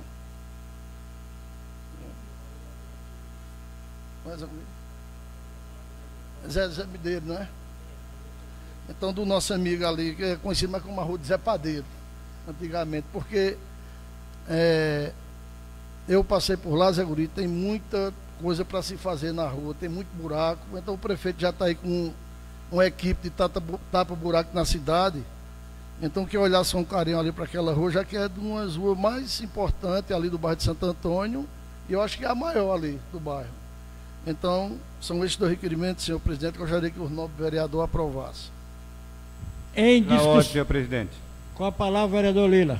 Mais alguém? Zé, Zé Mideiro, né? Então, do nosso amigo ali, que é conhecido mais como a rua de Zé Padeiro, antigamente, porque é, eu passei por lá, Zé Guri, tem muita coisa para se fazer na rua, tem muito buraco, então o prefeito já está aí com uma equipe de tapa-buraco na cidade, então que olhar só um carinho ali para aquela rua, já que é de uma das ruas mais importantes ali do bairro de Santo Antônio, e eu acho que é a maior ali do bairro. Então, são esses dois requerimentos, senhor presidente, que eu gostaria que o nobre vereador aprovasse. Em discussão. Senhor presidente. Com a palavra, vereador Lila.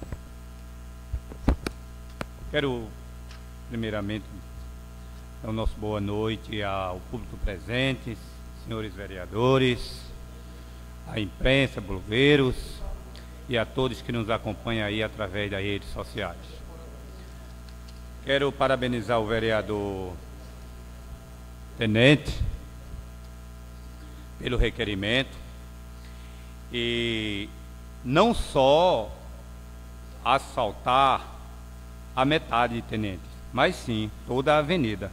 Quero, primeiramente, dar o nosso boa noite ao público presente, senhores vereadores, à imprensa, blogueiros e a todos que nos acompanham aí através das redes sociais. Quero parabenizar o vereador tenente pelo requerimento e não só asfaltar a metade de Tenente, mas sim toda a avenida.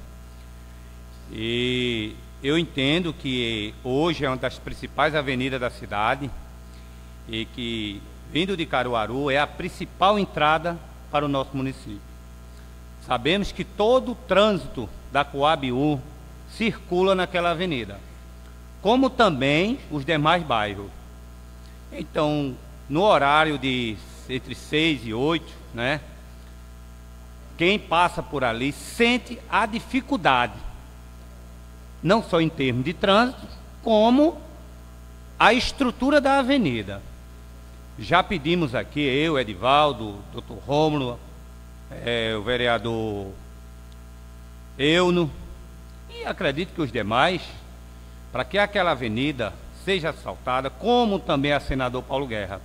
E eu entendo que hoje é uma das principais avenidas da cidade e que, vindo de Caruaru, é a principal entrada para o nosso município. Sabemos que todo o trânsito da Coab um circula naquela avenida, como também os demais bairros. Então, no horário de entre seis e oito, né, quem passa por ali sente a dificuldade, não só em termos de trânsito, como a estrutura da avenida. Já pedimos aqui, eu, Edivaldo, doutor Rômulo, é, o vereador Euno, e acredito que os demais, para que aquela avenida seja asfaltada, como também a senador Paulo Guerra.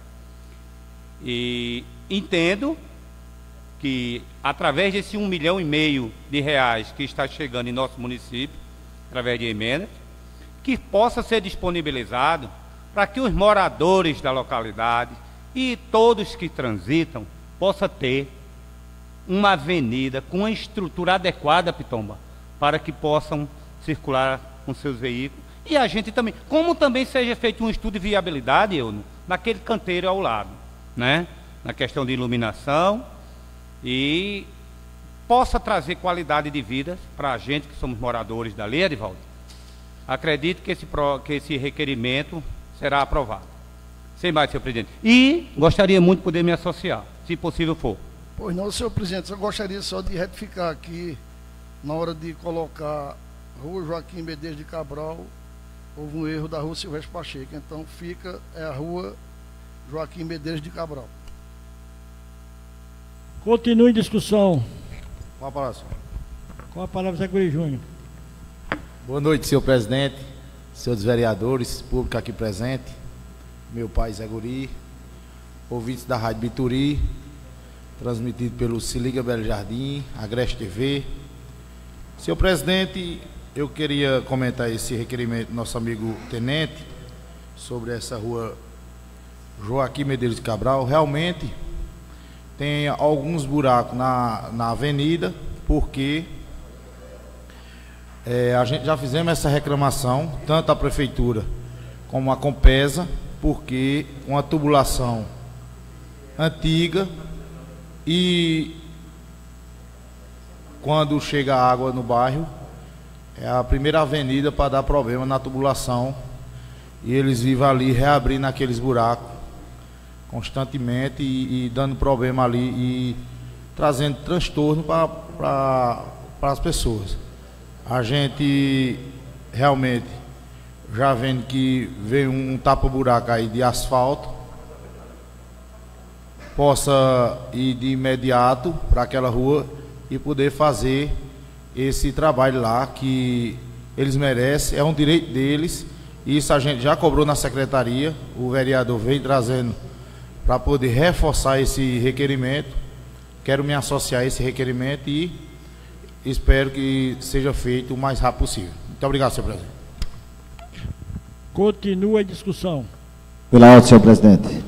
E entendo que, através desse um milhão e meio de reais que está chegando em nosso município, através de emendas, que possa ser disponibilizado para que os moradores da localidade e todos que transitam possam ter uma avenida com uma estrutura adequada, Pitomba, para que possam circular com seus veículos. E a gente também, como também seja feito um estudo de viabilidade, eu, naquele canteiro ao lado, né? Na questão de iluminação, e possa trazer qualidade de vida para a gente que somos moradores dali, Edivaldo. Acredito que esse, que esse requerimento será aprovado. Sem mais, senhor presidente. E gostaria muito de poder me associar, se possível for. Pois não, senhor presidente, eu gostaria só de retificar aqui, na hora de colocar Rua Joaquim Medeiros de Cabral, houve um erro da Rua Silvestre Pacheco, então fica é a Rua Joaquim Medeiros de Cabral. Continue em discussão. Com a palavra, senhor. Com a palavra, Zé Guri Júnior. Boa noite, senhor presidente, senhores vereadores, público aqui presente, meu pai Zé Guri, ouvintes da Rádio Bituri, transmitido pelo Se Liga Belo Jardim, Agreste T V. Senhor presidente, eu queria comentar esse requerimento do nosso amigo tenente sobre essa rua Joaquim Medeiros de Cabral. Realmente tem alguns buracos na, na avenida, porque é, a gente já fizemos essa reclamação, tanto a prefeitura como a Compesa, porque uma tubulação antiga, e quando chega água no bairro, é a primeira avenida para dar problema na tubulação, e eles vivem ali reabrindo aqueles buracos constantemente e, e dando problema ali e trazendo transtorno para as pessoas. A gente realmente já vendo que vem um tapa-buraco aí de asfalto, possa ir de imediato para aquela rua e poder fazer esse trabalho lá, que eles merecem, é um direito deles. Isso a gente já cobrou na secretaria, o vereador vem trazendo para poder reforçar esse requerimento. Quero me associar a esse requerimento e espero que seja feito o mais rápido possível. Muito obrigado, senhor presidente. Continua a discussão. Pela ordem, senhor presidente.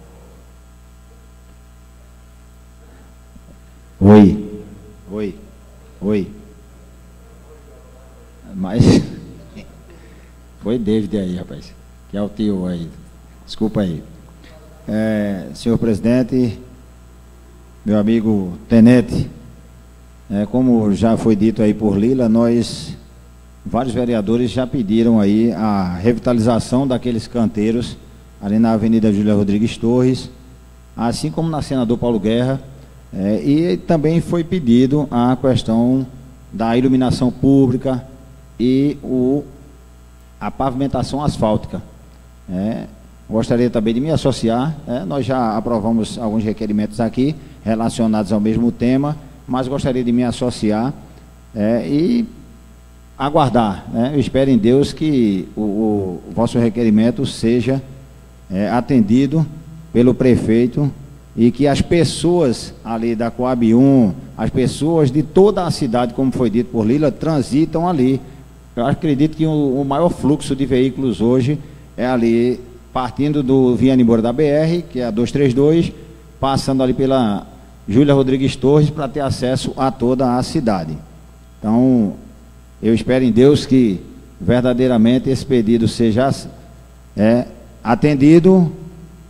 Oi. Oi. Oi. Mas foi David aí, rapaz, que é o tio aí. Desculpa aí. É, senhor presidente, meu amigo tenente, é, como já foi dito aí por Lila, nós, vários vereadores já pediram aí a revitalização daqueles canteiros ali na Avenida Júlia Rodrigues Torres, assim como na Senador Paulo Guerra, é, e também foi pedido a questão da iluminação pública e o, a pavimentação asfáltica. É, gostaria também de me associar, é, nós já aprovamos alguns requerimentos aqui relacionados ao mesmo tema, mas gostaria de me associar é, e aguardar, né? Eu espero em Deus que o, o vosso requerimento seja é, atendido pelo prefeito e que as pessoas ali da Coab um, as pessoas de toda a cidade, como foi dito por Lila, transitam ali. Eu acredito que o, o maior fluxo de veículos hoje é ali, partindo do Viana Embora da B R, que é a duzentos e trinta e dois, passando ali pela Júlia Rodrigues Torres, para ter acesso a toda a cidade. Então, eu espero em Deus que verdadeiramente esse pedido seja é, atendido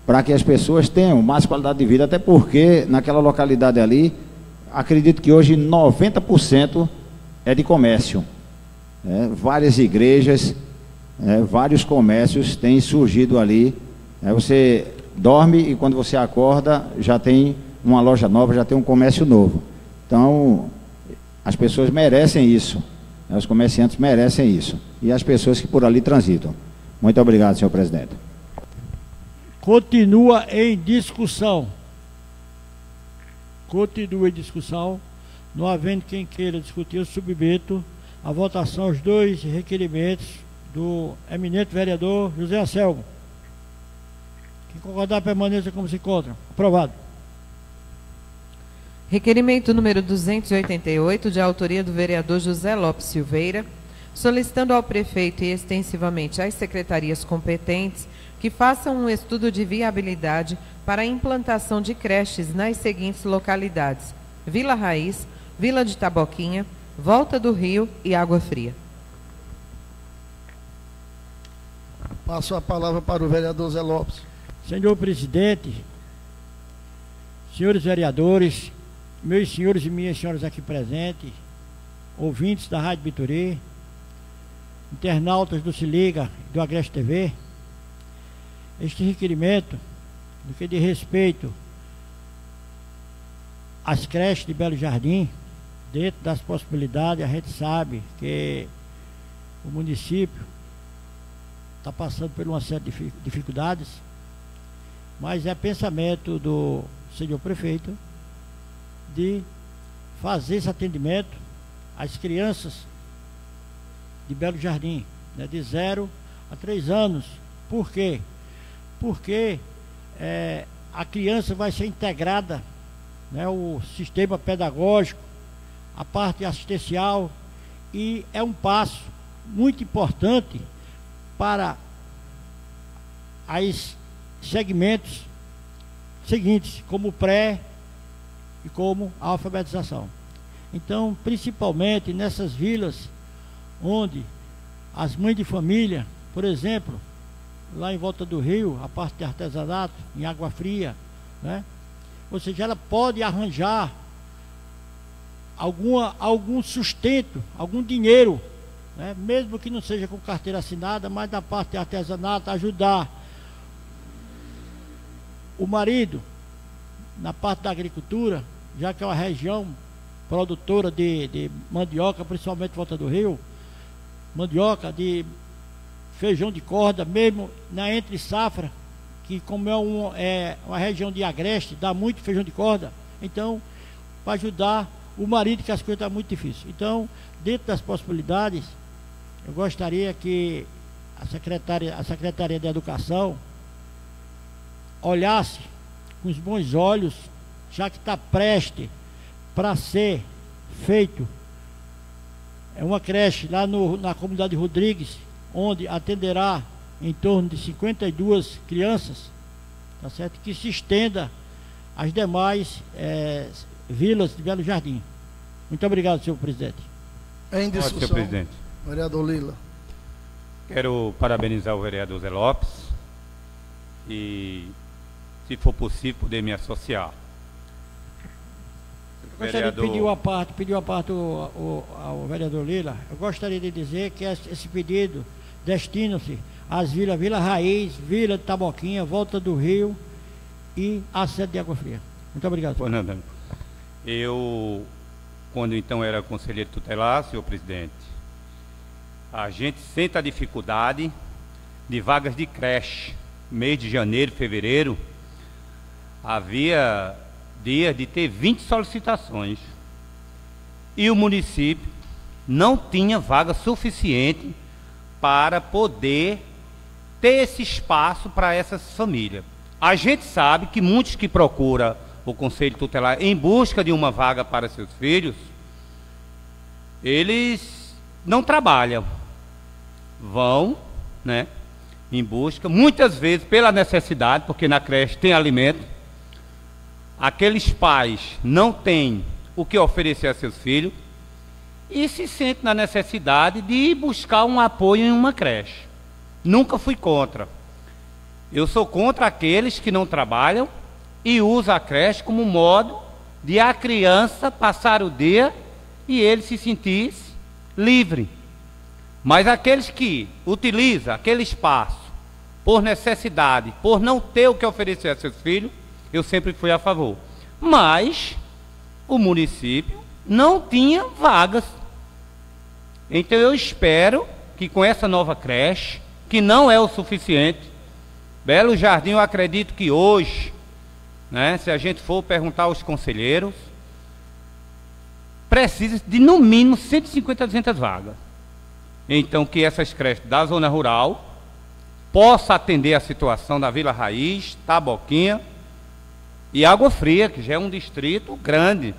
para que as pessoas tenham mais qualidade de vida, até porque naquela localidade ali, acredito que hoje noventa por cento é de comércio. É, várias igrejas, é, vários comércios têm surgido ali. É, você dorme e quando você acorda já tem uma loja nova, já tem um comércio novo. Então, as pessoas merecem isso, né? Os comerciantes merecem isso, e as pessoas que por ali transitam. Muito obrigado, senhor presidente. Continua em discussão. Continua em discussão. Não havendo quem queira discutir, eu submeto a votação os dois requerimentos do eminente vereador José Anselmo. Quem concordar, permaneça como se encontra. Aprovado. Requerimento número duzentos e oitenta e oito, de autoria do vereador José Lopes Silveira, solicitando ao prefeito e extensivamente às secretarias competentes que façam um estudo de viabilidade para a implantação de creches nas seguintes localidades: Vila Raiz, Vila de Taboquinha, Volta do Rio e Água Fria. Passo a palavra para o vereador Zé Lopes. Senhor presidente, senhores vereadores, meus senhores e minhas senhoras aqui presentes, ouvintes da Rádio Biturê, internautas do Se Liga e do Agreste T V, este requerimento, no que diz respeito às creches de Belo Jardim, dentro das possibilidades, a gente sabe que o município está passando por uma série de dificuldades, mas é pensamento do senhor prefeito de fazer esse atendimento às crianças de Belo Jardim, né, de zero a três anos. Por quê? Porque é, a criança vai ser integrada, né, o sistema pedagógico, a parte assistencial, e é um passo muito importante para os segmentos seguintes, como o pré e como a alfabetização. Então, principalmente nessas vilas onde as mães de família, por exemplo, lá em Volta do Rio, a parte de artesanato, em Água Fria, né? Ou seja, ela pode arranjar alguma, algum sustento, algum dinheiro, né? Mesmo que não seja com carteira assinada, mas da parte de artesanato, ajudar o marido na parte da agricultura, já que é uma região produtora de, de mandioca, principalmente Volta do Rio, mandioca, de feijão de corda, mesmo na entre safra, que como é, um, é uma região de agreste, dá muito feijão de corda, então, para ajudar o marido, que as coisas estão muito difíceis. Então, dentro das possibilidades, eu gostaria que a secretária, a Secretaria de Educação olhasse com os bons olhos, já que está prestes para ser feito é uma creche lá no, na comunidade Rodrigues, onde atenderá em torno de cinquenta e duas crianças, tá certo? Que se estenda às demais é, vilas de Belo Jardim. Muito obrigado, senhor presidente. Em discussão, senhor presidente. Vereador Lila. Quero parabenizar o vereador Zé Lopes e, se for possível, poder me associar. Eu gostaria de pedir uma parte, pedir uma parte ao, ao, ao vereador Lila. Eu gostaria de dizer que esse pedido destina-se às vilas Vila Raiz, Vila de Taboquinha, Volta do Rio e a sede de Água Fria. Muito obrigado. Pois não, Dani. Eu, quando então era conselheiro tutelar, senhor presidente, a gente sente a dificuldade de vagas de creche. Mês de janeiro, fevereiro, havia dias de ter vinte solicitações e o município não tinha vaga suficiente para poder ter esse espaço para essas famílias. A gente sabe que muitos que procuram o Conselho Tutelar em busca de uma vaga para seus filhos, eles não trabalham, vão, né, em busca, muitas vezes pela necessidade, porque na creche tem alimento, aqueles pais não têm o que oferecer a seus filhos e se sentem na necessidade de buscar um apoio em uma creche. Nunca fui contra. Eu sou contra aqueles que não trabalham e usam a creche como modo de a criança passar o dia e ele se sentir livre. Mas aqueles que utilizam aquele espaço por necessidade, por não ter o que oferecer a seus filhos, eu sempre fui a favor. Mas o município não tinha vagas. Então eu espero que com essa nova creche, que não é o suficiente, Belo Jardim, eu acredito que hoje, né, se a gente for perguntar aos conselheiros, precisa de no mínimo cento e cinquenta, duzentas vagas. Então que essas creches da zona rural possa atender a situação da Vila Raiz, Taboquinha e Água Fria, que já é um distrito grande,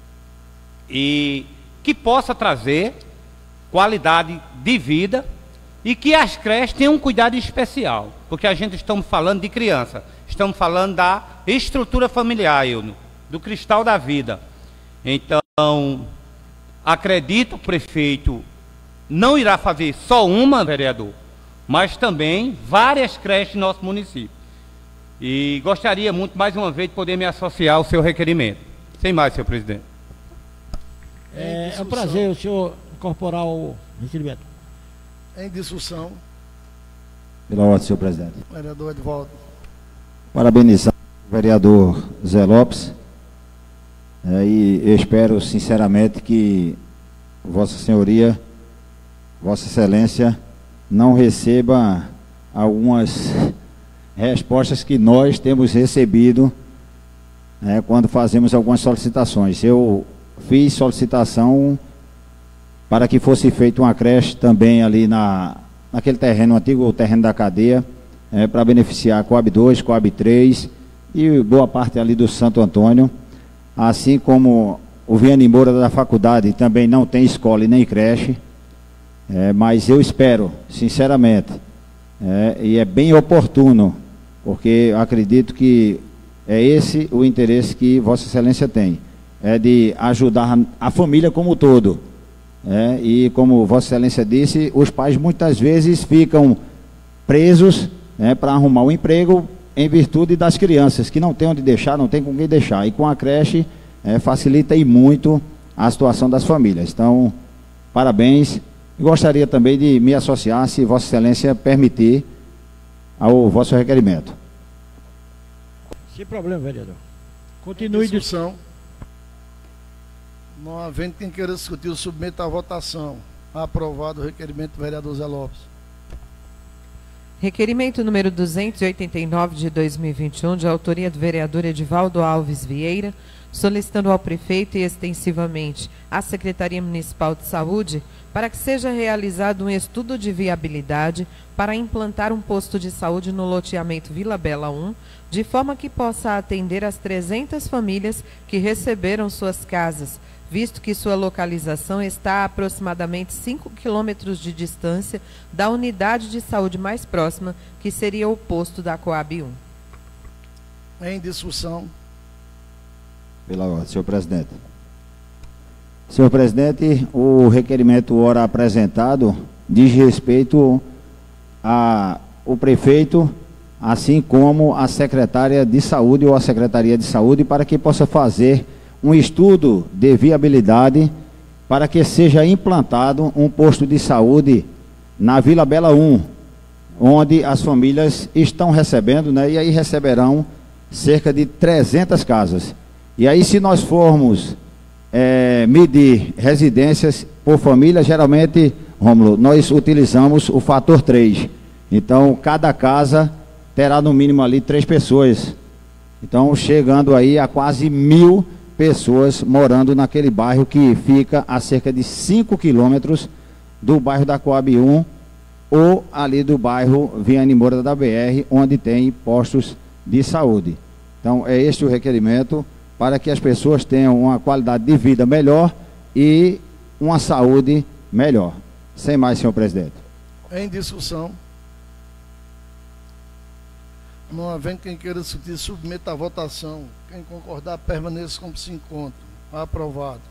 e que possa trazer qualidade de vida e que as creches tenham um cuidado especial, porque a gente estamos falando de criança, estamos falando da estrutura familiar, Euno, do cristal da vida. Então, acredito que o prefeito não irá fazer só uma, vereador, mas também várias creches no nosso município. E gostaria muito, mais uma vez, de poder me associar ao seu requerimento. Sem mais, senhor presidente. É, é um prazer o senhor incorporar o requerimento. Em discussão. Pela ordem, senhor presidente. Vereador Edvaldo. Parabenizar o vereador Zé Lopes. É, e eu espero, sinceramente, que Vossa Senhoria, Vossa Excelência, não receba algumas respostas que nós temos recebido, né, quando fazemos algumas solicitações. Eu fiz solicitação para que fosse feita uma creche também ali na, naquele terreno, antigo terreno da cadeia, é, para beneficiar a Coab dois, Coab três e boa parte ali do Santo Antônio, assim como o Viane Moura da faculdade também não tem escola e nem creche, é, mas eu espero, sinceramente, é, e é bem oportuno, porque eu acredito que é esse o interesse que Vossa Excelência tem, é de ajudar a família como um todo. É, e como Vossa Excelência disse, os pais muitas vezes ficam presos, né, para arrumar um emprego em virtude das crianças, que não tem onde deixar, não tem com quem deixar. E com a creche é, facilita e muito a situação das famílias. Então, parabéns. E gostaria também de me associar, se Vossa Excelência permitir, ao vosso requerimento. Sem problema, vereador. Continue. Discussão. Não havendo quem queira discutir, eu submeto à votação. Aprovado o requerimento do vereador Zé Lopes. Requerimento número duzentos e oitenta e nove de dois mil e vinte e um, de autoria do vereador Edivaldo Alves Vieira, solicitando ao prefeito e extensivamente à Secretaria Municipal de Saúde para que seja realizado um estudo de viabilidade para implantar um posto de saúde no loteamento Vila Bela um, de forma que possa atender as trezentas famílias que receberam suas casas, visto que sua localização está a aproximadamente cinco quilômetros de distância da unidade de saúde mais próxima, que seria o posto da Coab um. Em discussão. Pela ordem, senhor presidente. Senhor presidente, o requerimento ora apresentado diz respeito ao prefeito, assim como a secretária de saúde ou a secretaria de saúde, para que possa fazer um estudo de viabilidade para que seja implantado um posto de saúde na Vila Bela um, onde as famílias estão recebendo, né, e aí receberão cerca de trezentas casas. E aí, se nós formos é, medir residências por família, geralmente, Rômulo, nós utilizamos o fator três. Então, cada casa terá no mínimo ali três pessoas. Então, chegando aí a quase mil pessoas morando naquele bairro que fica a cerca de cinco quilômetros do bairro da Coab um ou ali do bairro Viane Moura da B R, onde tem postos de saúde. Então, é este o requerimento para que as pessoas tenham uma qualidade de vida melhor e uma saúde melhor. Sem mais, senhor presidente. Em discussão. Não havendo quem queira discutir, submeta à votação. Quem concordar, permaneça como se encontra. Aprovado.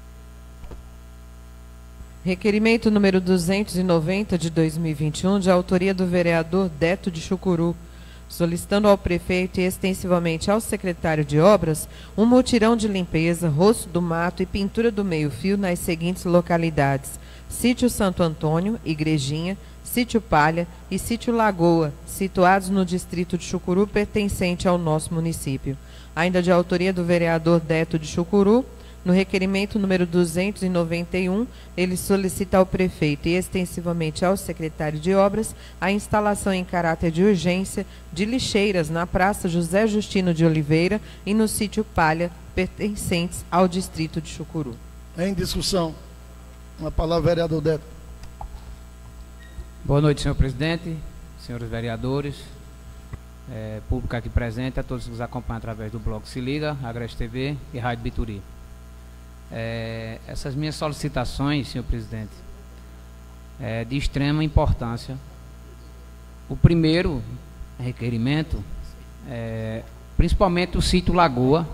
Requerimento número duzentos e noventa de dois mil e vinte e um, de autoria do vereador Deto de Chucuru, solicitando ao prefeito e extensivamente ao secretário de obras um mutirão de limpeza, roço do mato e pintura do meio-fio nas seguintes localidades: Sítio Santo Antônio, Igrejinha, Sítio Palha e Sítio Lagoa, situados no distrito de Chucuru, pertencente ao nosso município. Ainda de autoria do vereador Deto de Chucuru, no requerimento número duzentos e noventa e um, ele solicita ao prefeito e extensivamente ao secretário de obras a instalação em caráter de urgência de lixeiras na Praça José Justino de Oliveira e no Sítio Palha, pertencentes ao distrito de Chucuru. Em discussão. Uma palavra, vereador Deto. Boa noite, senhor presidente, senhores vereadores, é, público aqui presente, a todos que nos acompanham através do blog Se Liga, Agreste T V e Rádio Bituri. É, essas minhas solicitações, senhor presidente, é de extrema importância. O primeiro requerimento, é, principalmente o sítio Lagoa,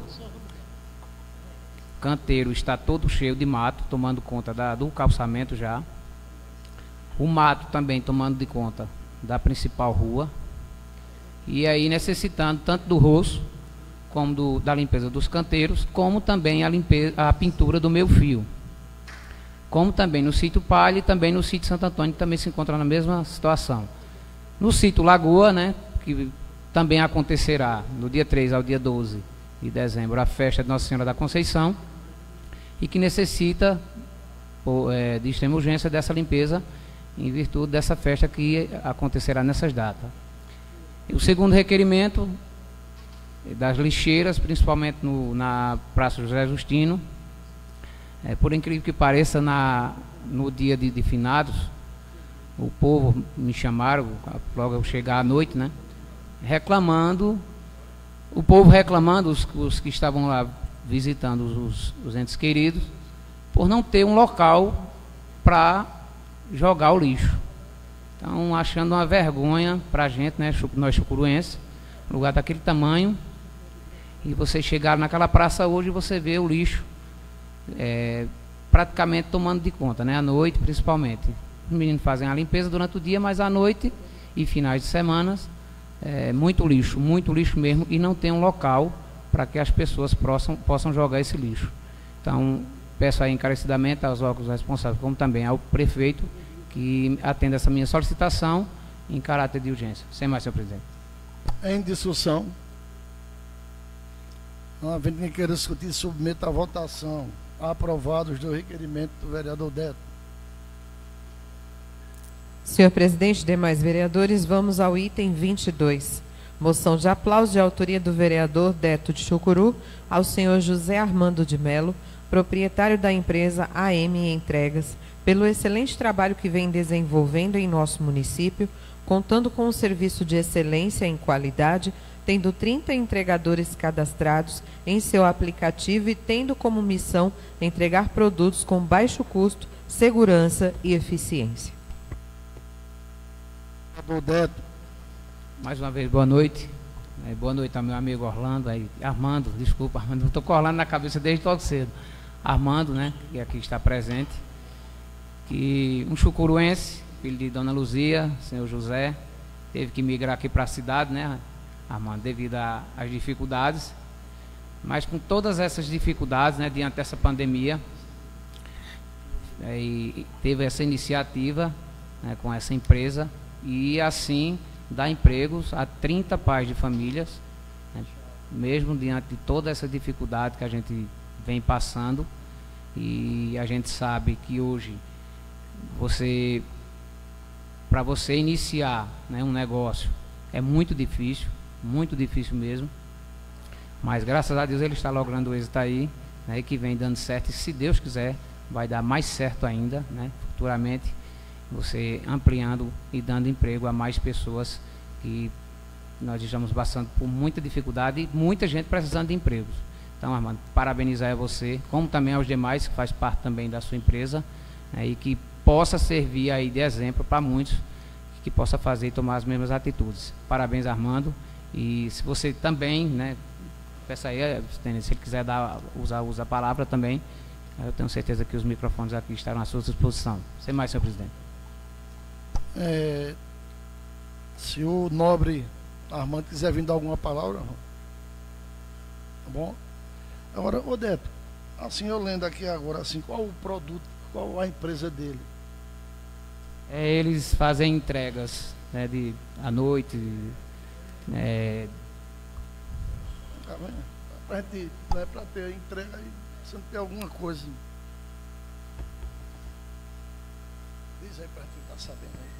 canteiro está todo cheio de mato, tomando conta da, do calçamento já. O mato também tomando de conta da principal rua. E aí necessitando tanto do roço, como do, da limpeza dos canteiros, como também a, limpeza, a pintura do meio fio. Como também no sítio Palha e também no sítio Santo Antônio, que também se encontra na mesma situação. No sítio Lagoa, né, que também acontecerá no dia três ao dia doze de dezembro, a festa de Nossa Senhora da Conceição, e que necessita por, é, de extrema urgência dessa limpeza, em virtude dessa festa que acontecerá nessas datas. E o segundo requerimento das lixeiras, principalmente no, na Praça José Justino. É, por incrível que pareça, na, no dia de, de finados, o povo me chamaram, logo eu chegar à noite, né, reclamando, o povo reclamando, os, os que estavam lá visitando os, os entes queridos, por não ter um local para jogar o lixo. Então, achando uma vergonha para a gente, né, nós chucuruenses, lugar daquele tamanho, e você chegar naquela praça hoje e você vê o lixo é, praticamente tomando de conta, né? À noite principalmente. Os meninos fazem a limpeza durante o dia, mas à noite e finais de semanas, é, muito lixo, muito lixo mesmo, e não tem um local para que as pessoas possam, possam jogar esse lixo. Então, peço aí encarecidamente aos órgãos responsáveis, como também ao prefeito, que atenda essa minha solicitação em caráter de urgência. Sem mais, senhor presidente. Em discussão. Não havendo quem queira discutir, submeta à votação. Aprovados os dois requerimentos do vereador Deto. Senhor presidente, demais vereadores, vamos ao item vinte e dois. Moção de aplauso de autoria do vereador Deto de Chucuru ao senhor José Armando de Melo, proprietário da empresa A M Entregas, pelo excelente trabalho que vem desenvolvendo em nosso município, contando com um serviço de excelência em qualidade, tendo trinta entregadores cadastrados em seu aplicativo e tendo como missão entregar produtos com baixo custo, segurança e eficiência. Deto. Mais uma vez, boa noite. É, boa noite ao meu amigo Orlando, aí, Armando, desculpa, Armando, estou com Orlando na cabeça desde logo cedo. Armando, né, que aqui está presente, que um chucuruense, filho de Dona Luzia, senhor José, teve que migrar aqui para a cidade, né, Armando, devido às dificuldades, mas com todas essas dificuldades, né, diante dessa pandemia, é, e teve essa iniciativa, né, com essa empresa, e assim dá empregos a trinta pais de famílias, né, mesmo diante de toda essa dificuldade que a gente vem passando. E a gente sabe que hoje você, para você iniciar, né, um negócio é muito difícil, muito difícil mesmo, mas graças a Deus ele está logrando o êxito aí, né, e que vem dando certo, e se Deus quiser vai dar mais certo ainda, né, futuramente, você ampliando e dando emprego a mais pessoas, que nós estamos passando por muita dificuldade e muita gente precisando de empregos. Então, Armando, parabenizar a você, como também aos demais, que faz parte também da sua empresa, né, e que possa servir aí de exemplo para muitos, que possa fazer e tomar as mesmas atitudes. Parabéns, Armando. E se você também, né, peça aí, se ele quiser dar, usar, usar a palavra também, eu tenho certeza que os microfones aqui estarão à sua disposição. Sem mais, senhor presidente. É, senhor nobre Armando quiser vir dar alguma palavra, tá bom? Agora, Odeto, assim eu lendo aqui agora, assim, qual o produto, qual a empresa dele? É, eles fazem entregas, né, de, à noite. É... Tá vendo? Pra gente, não é para ter entrega aí, você não tem alguma coisa. Diz aí pra gente estar sabendo aí.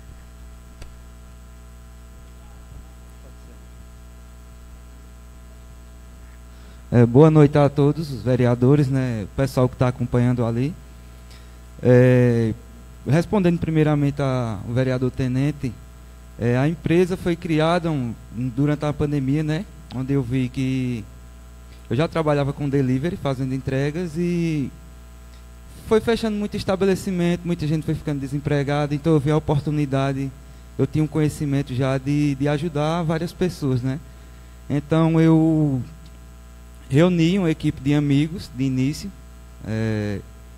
É, boa noite a todos os vereadores, né, o pessoal que está acompanhando ali. É, respondendo primeiramente ao vereador Tenente, é, a empresa foi criada um, durante a pandemia, né, onde eu vi que eu já trabalhava com delivery, fazendo entregas, e foi fechando muito estabelecimento, muita gente foi ficando desempregada, então eu vi a oportunidade, eu tinha um conhecimento já de, de ajudar várias pessoas, né. Então eu reuni uma equipe de amigos de início. É,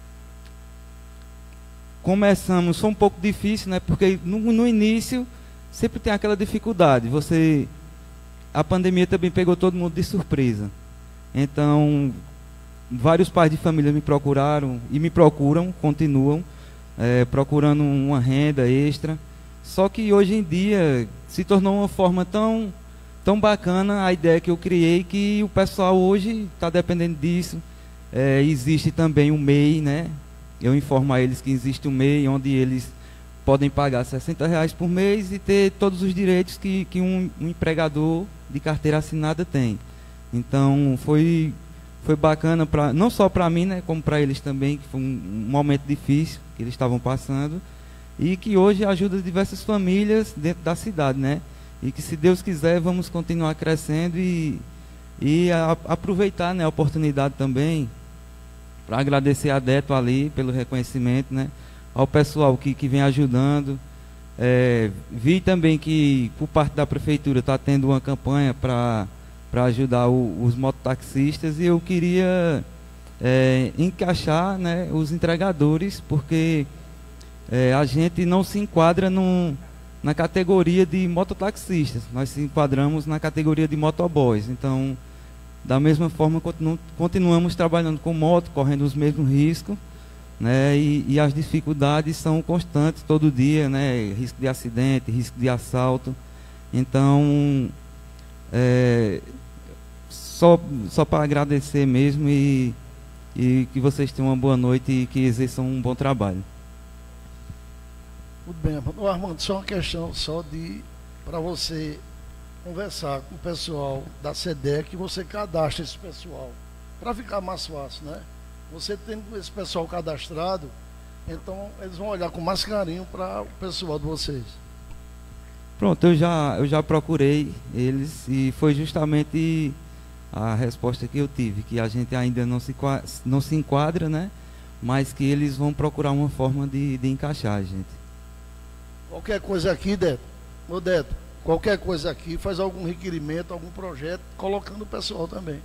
começamos, foi um pouco difícil, né? Porque no, no início sempre tem aquela dificuldade. Você, a pandemia também pegou todo mundo de surpresa. Então, vários pais de família me procuraram e me procuram, continuam é, procurando uma renda extra. Só que hoje em dia se tornou uma forma tão tão bacana a ideia que eu criei, que o pessoal hoje está dependendo disso. É, existe também o M E I, né? Eu informo a eles que existe o M E I, onde eles podem pagar sessenta reais por mês e ter todos os direitos que, que um, um empregador de carteira assinada tem. Então foi, foi bacana, pra, não só para mim, né, como para eles também, que foi um, um momento difícil que eles estavam passando, e que hoje ajuda diversas famílias dentro da cidade, né? E que, se Deus quiser, vamos continuar crescendo e, e a, aproveitar, né, a oportunidade também para agradecer a Deto ali pelo reconhecimento, né, ao pessoal que, que vem ajudando. É, vi também que, por parte da prefeitura, está tendo uma campanha para para ajudar o, os mototaxistas, e eu queria é, encaixar, né, os entregadores, porque é, a gente não se enquadra num... na categoria de mototaxistas, nós se enquadramos na categoria de motoboys. Então, da mesma forma, continu continuamos trabalhando com moto, correndo os mesmos riscos, né, e, e as dificuldades são constantes todo dia, né, risco de acidente, risco de assalto. Então, é, só, só para agradecer mesmo, e, e que vocês tenham uma boa noite e que exerçam um bom trabalho. Muito bem, Armando. Ô, Armando, só uma questão só de para você conversar com o pessoal da SEDEC, que você cadastra esse pessoal, para ficar mais fácil, né? Você tendo esse pessoal cadastrado, então eles vão olhar com mais carinho para o pessoal de vocês. Pronto, eu já, eu já procurei eles e foi justamente a resposta que eu tive, que a gente ainda não se, não se enquadra, né? Mas que eles vão procurar uma forma de, de encaixar a gente. Qualquer coisa aqui, Deto, ô Deto, qualquer coisa aqui, faz algum requerimento, algum projeto, colocando o pessoal também.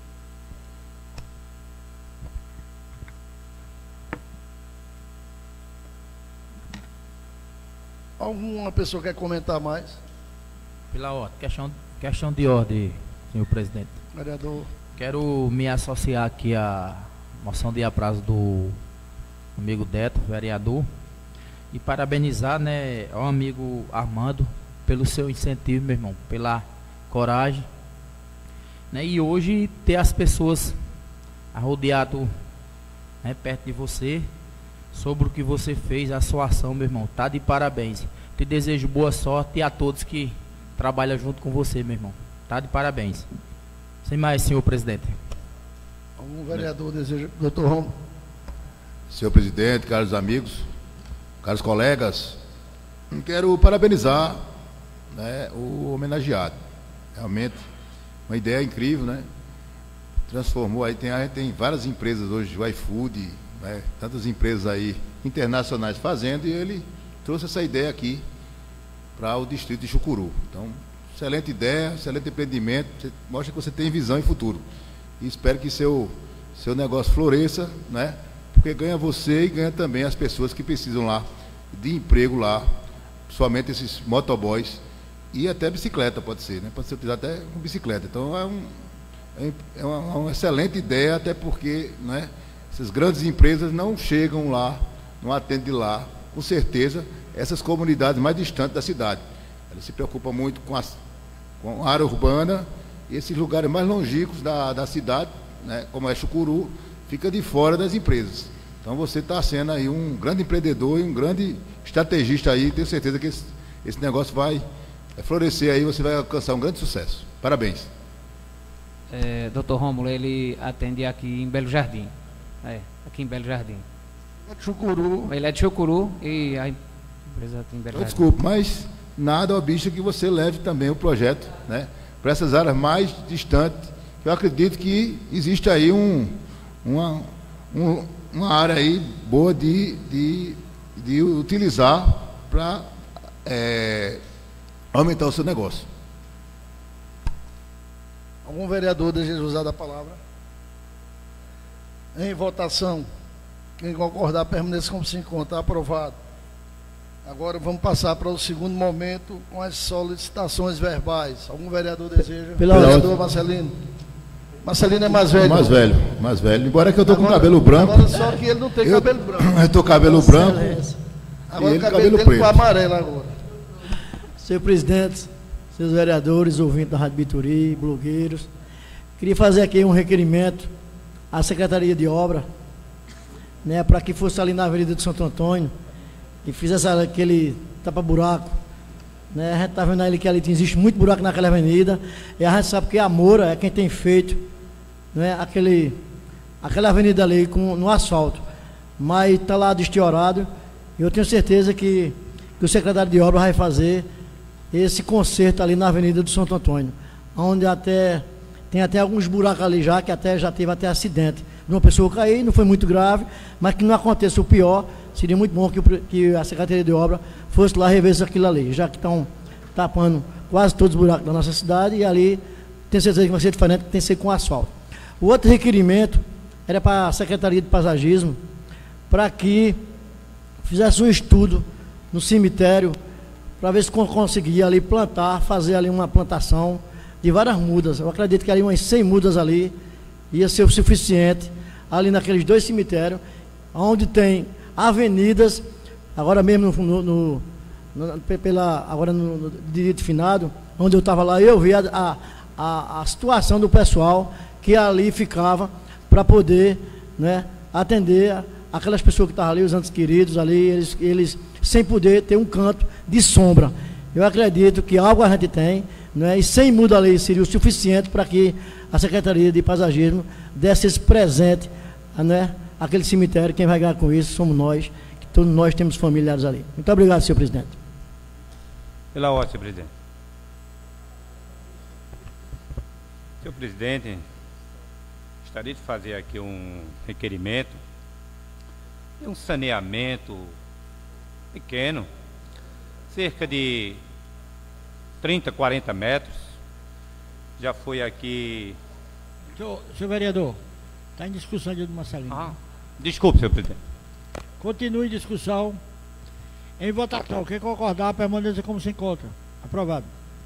Alguma pessoa quer comentar mais? Pela ordem, questão, questão de ordem, senhor presidente. Vereador. Quero me associar aqui à moção de aprazo do amigo Deto, vereador, e parabenizar, né, ao amigo Armando pelo seu incentivo, meu irmão, pela coragem, né, e hoje ter as pessoas arrodeado, né, perto de você, sobre o que você fez, a sua ação, meu irmão, tá de parabéns. Te desejo boa sorte, e a todos que trabalham junto com você, meu irmão, tá de parabéns. Sem mais, senhor presidente. Algum vereador deseja, doutor Romo? Senhor presidente, caros amigos, caros colegas, quero parabenizar, né, o homenageado. Realmente, uma ideia incrível, né? Transformou aí, tem, tem várias empresas hoje, o iFood, né, tantas empresas aí internacionais fazendo, e ele trouxe essa ideia aqui para o distrito de Chucuru. Então, excelente ideia, excelente empreendimento, você mostra que você tem visão e futuro. E espero que seu, seu negócio floresça, né? Porque ganha você e ganha também as pessoas que precisam lá de emprego lá, somente esses motoboys e até bicicleta pode ser, né? Pode ser utilizado até com bicicleta. Então é, um, é uma, uma excelente ideia, até porque, né, essas grandes empresas não chegam lá, não atendem lá, com certeza, essas comunidades mais distantes da cidade. Ela se preocupa muito com, as, com a área urbana e esses lugares mais longínquos da, da cidade, né, como é Chucuru, fica de fora das empresas. Então você está sendo aí um grande empreendedor e um grande estrategista aí, tenho certeza que esse, esse negócio vai florescer aí, você vai alcançar um grande sucesso. Parabéns. É, doutor Rômulo, ele atende aqui em Belo Jardim. É, aqui em Belo Jardim. É de Chucuru. Ele é de Chucuru e a empresa tem em Belo Jardim. Desculpe, mas nada obsta que você leve também o projeto, né, para essas áreas mais distantes. Eu acredito que existe aí um, uma, um, uma área aí boa de, de, de utilizar para é, aumentar o seu negócio. Algum vereador deseja usar da palavra? Em votação, quem concordar permaneça como se encontra. Aprovado. Agora vamos passar para o segundo momento com as solicitações verbais. Algum vereador deseja? Pela vereador outra. Marcelino. Marcelino é mais velho. Mais velho, mais velho. Embora que eu estou com Agora- cabelo branco. Agora só que ele não tem Eu- cabelo branco. Eu estou com cabelo branco. Agora e o ele cabelo, cabelo dele preto. com amarelo agora. Senhor presidente, seus vereadores, ouvintes da Rádio Bituri, blogueiros, queria fazer aqui um requerimento à Secretaria de Obra, né, para que fosse ali na Avenida de Santo Antônio e fizesse aquele tapa-buraco, né, a gente está vendo ali que ali existe muito buraco naquela avenida, e a gente sabe que a Moura é quem tem feito, né, aquele, aquela avenida ali com, no asfalto, mas está lá destiorado, e eu tenho certeza que, que o secretário de Obra vai fazer esse conserto ali na Avenida do Santo Antônio, onde até tem até alguns buracos ali já, que até já teve até acidente de uma pessoa cair, não foi muito grave, mas que não aconteça o pior, seria muito bom que, o, que a Secretaria de Obra fosse lá rever aquilo ali, já que estão tapando quase todos os buracos da nossa cidade, e ali tem certeza que vai ser diferente, que tem que ser com asfalto. O outro requerimento era para a Secretaria de Paisagismo, para que fizesse um estudo no cemitério, para ver se conseguia ali plantar, fazer ali uma plantação de várias mudas. Eu acredito que ali umas cem mudas ali ia ser o suficiente, ali naqueles dois cemitérios, onde tem avenidas, agora mesmo no, no, no, pela, agora no, no direito finado, onde eu estava lá, eu vi a, a, a, a situação do pessoal que ali ficava para poder, né, atender a, aquelas pessoas que estavam ali, os entes queridos ali, eles, eles sem poder ter um canto de sombra. Eu acredito que algo a gente tem, né, e sem muda ali seria o suficiente para que a Secretaria de Paisagismo desse esse presente, né, aquele cemitério. Quem vai ganhar com isso somos nós, que todos nós temos familiares ali. Muito obrigado, senhor presidente. Pela ordem, senhor presidente. Senhor presidente, gostaria de fazer aqui um requerimento de um saneamento pequeno, cerca de trinta, quarenta metros. Já foi aqui... Senhor, senhor vereador, está em discussão de Marcelino. Ah, desculpe, senhor presidente. Continue em discussão. Em votação, quem concordar, permaneça como se encontra. Aprovado.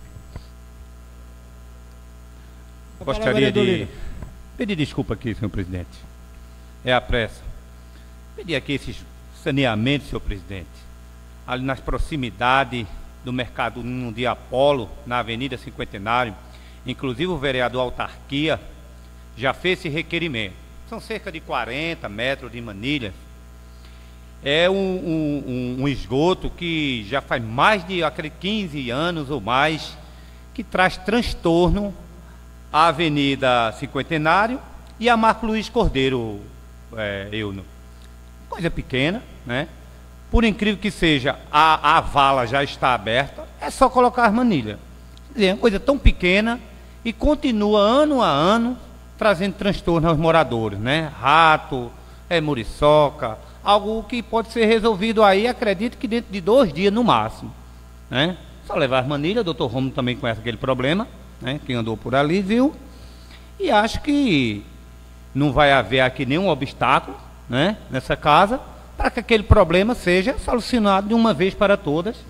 Gostaria de pedir desculpa aqui, senhor presidente. É a pressa. Pedir aqui esses saneamentos, senhor presidente, ali nas proximidades do Mercado de Apolo, na Avenida Cinquentenário. Inclusive o vereador Autarquia já fez esse requerimento. São cerca de quarenta metros de manilha. É um, um, um esgoto que já faz mais de quinze anos ou mais, que traz transtorno à Avenida Cinquentenário e a Marco Luiz Cordeiro, é, Euno. Coisa pequena, né? Por incrível que seja, a, a vala já está aberta, é só colocar as manilhas. É uma coisa tão pequena e continua ano a ano trazendo transtorno aos moradores, né? Rato, é, muriçoca, algo que pode ser resolvido aí, acredito que dentro de dois dias no máximo, né? Só levar as manilhas, o doutor Romulo também conhece aquele problema, né? Quem andou por ali viu, e acho que não vai haver aqui nenhum obstáculo, né, nessa casa, para que aquele problema seja solucionado de uma vez para todas,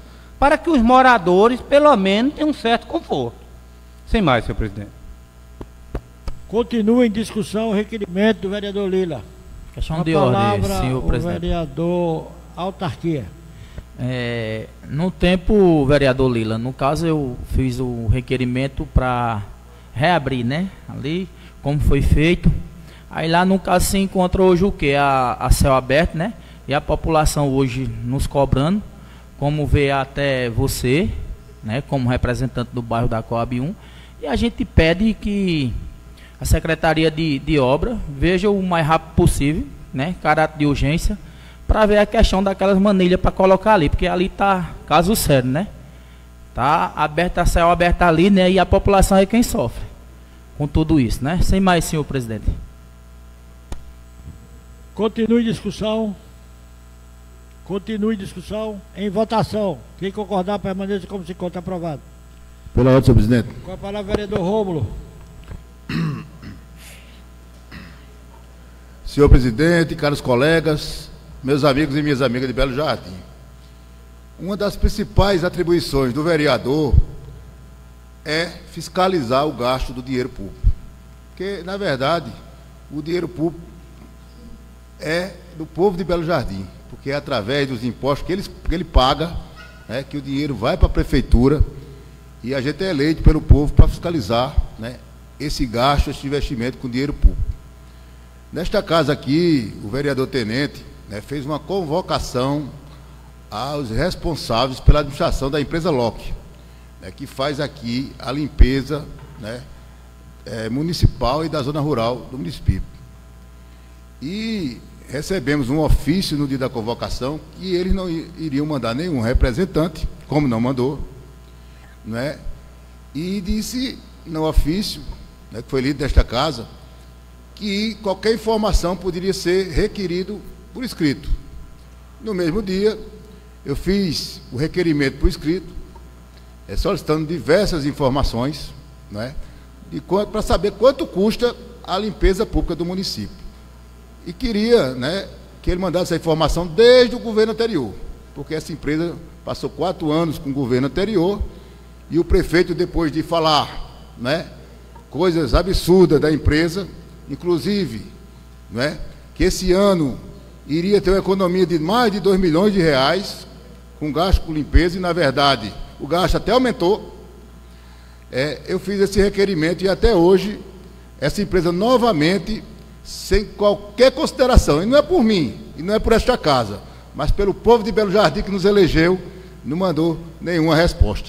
para que os moradores, pelo menos, tenham um certo conforto. Sem mais, senhor presidente. Continua em discussão o requerimento do vereador Lila. Questão A de ordem, palavra, senhor o presidente. vereador Autarquia. É, no tempo, vereador Lila, no caso eu fiz o requerimento para reabrir, né? Ali, como foi feito. Aí lá no caso se encontra hoje o que? A, a céu aberto, né? E a população hoje nos cobrando, como vê até você, né? Como representante do bairro da Coab um. E a gente pede que a Secretaria de, de Obra veja o mais rápido possível, né? Caráter de urgência, para ver a questão daquelas manilhas para colocar ali, porque ali está caso sério, né? Tá aberto a céu aberto ali, né? E a população é quem sofre com tudo isso, né? Sem mais, senhor presidente. Continue discussão. Continue discussão. Em votação. Quem concordar, permaneça como se encontra aprovado. Pela ordem, senhor presidente. Com a palavra, vereador Rômulo. Senhor presidente, caros colegas, meus amigos e minhas amigas de Belo Jardim. Uma das principais atribuições do vereador é fiscalizar o gasto do dinheiro público. Porque, na verdade, o dinheiro público é do povo de Belo Jardim, porque é através dos impostos que ele, que ele paga, né, que o dinheiro vai para a prefeitura e a gente é eleito pelo povo para fiscalizar, né, esse gasto, esse investimento com dinheiro público. Nesta casa aqui, o vereador Tenente, né, fez uma convocação aos responsáveis pela administração da empresa Loki, né, que faz aqui a limpeza, né, é, municipal e da zona rural do município. E recebemos um ofício no dia da convocação que eles não iriam mandar nenhum representante, como não mandou, né? E disse no ofício, né, que foi lido desta casa, que qualquer informação poderia ser requerido por escrito. No mesmo dia, eu fiz o requerimento por escrito, é, solicitando diversas informações, né, para saber quanto custa a limpeza pública do município. E queria, né, que ele mandasse essa informação desde o governo anterior, porque essa empresa passou quatro anos com o governo anterior e o prefeito, depois de falar, né, coisas absurdas da empresa, inclusive, né, que esse ano iria ter uma economia de mais de dois milhões de reais com gasto com limpeza, e na verdade o gasto até aumentou. É, eu fiz esse requerimento e até hoje essa empresa novamente, sem qualquer consideração, e não é por mim, e não é por esta casa, mas pelo povo de Belo Jardim que nos elegeu, não mandou nenhuma resposta.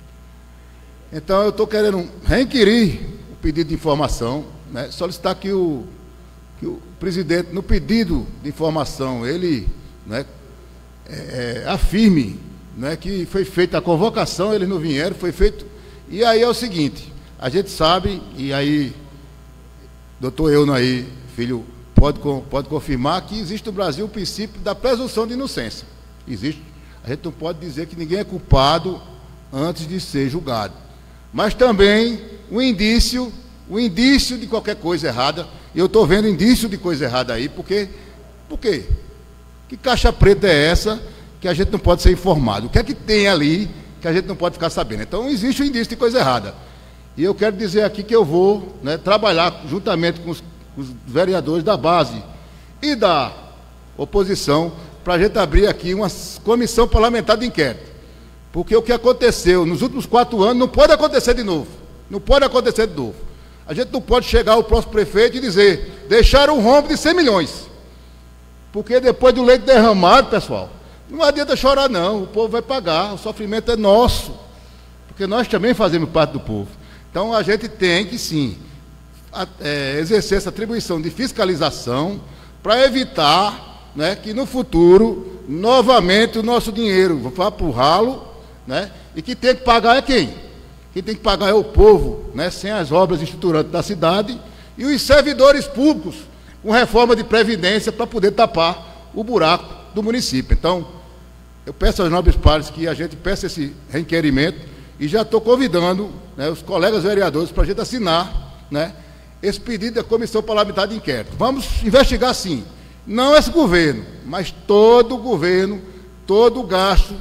Então eu estou querendo requerir o pedido de informação, né, solicitar que o, que o presidente, no pedido de informação, ele, né, é, é, afirme, né, que foi feita a convocação, eles não vieram, foi feito. E aí é o seguinte, a gente sabe, e aí doutor Euno aí, filho, pode, pode confirmar que existe no Brasil o princípio da presunção de inocência. Existe. A gente não pode dizer que ninguém é culpado antes de ser julgado. Mas também o indício, o indício de qualquer coisa errada, e eu estou vendo indício de coisa errada aí, porque, por quê? Que caixa preta é essa que a gente não pode ser informado? O que é que tem ali que a gente não pode ficar sabendo? Então existe um indício de coisa errada. E eu quero dizer aqui que eu vou, né, trabalhar juntamente com os, com os vereadores da base e da oposição para a gente abrir aqui uma comissão parlamentar de inquérito. Porque o que aconteceu nos últimos quatro anos não pode acontecer de novo. Não pode acontecer de novo. A gente não pode chegar ao próximo prefeito e dizer, deixaram um rombo de cem milhões. Porque depois do leite derramado, pessoal, não adianta chorar não, o povo vai pagar, o sofrimento é nosso. Porque nós também fazemos parte do povo. Então, a gente tem que, sim, a, é, exercer essa atribuição de fiscalização para evitar, né, que no futuro, novamente, o nosso dinheiro vá para o ralo, né, e que tem que pagar é quem? Quem tem que pagar é o povo, né, sem as obras estruturantes da cidade e os servidores públicos com reforma de previdência para poder tapar o buraco do município. Então, eu peço aos nobres pares que a gente peça esse requerimento. E já estou convidando, né, os colegas vereadores para a gente assinar, né, esse pedido da Comissão Parlamentar de Inquérito. Vamos investigar, sim, não esse governo, mas todo o governo, todo o gasto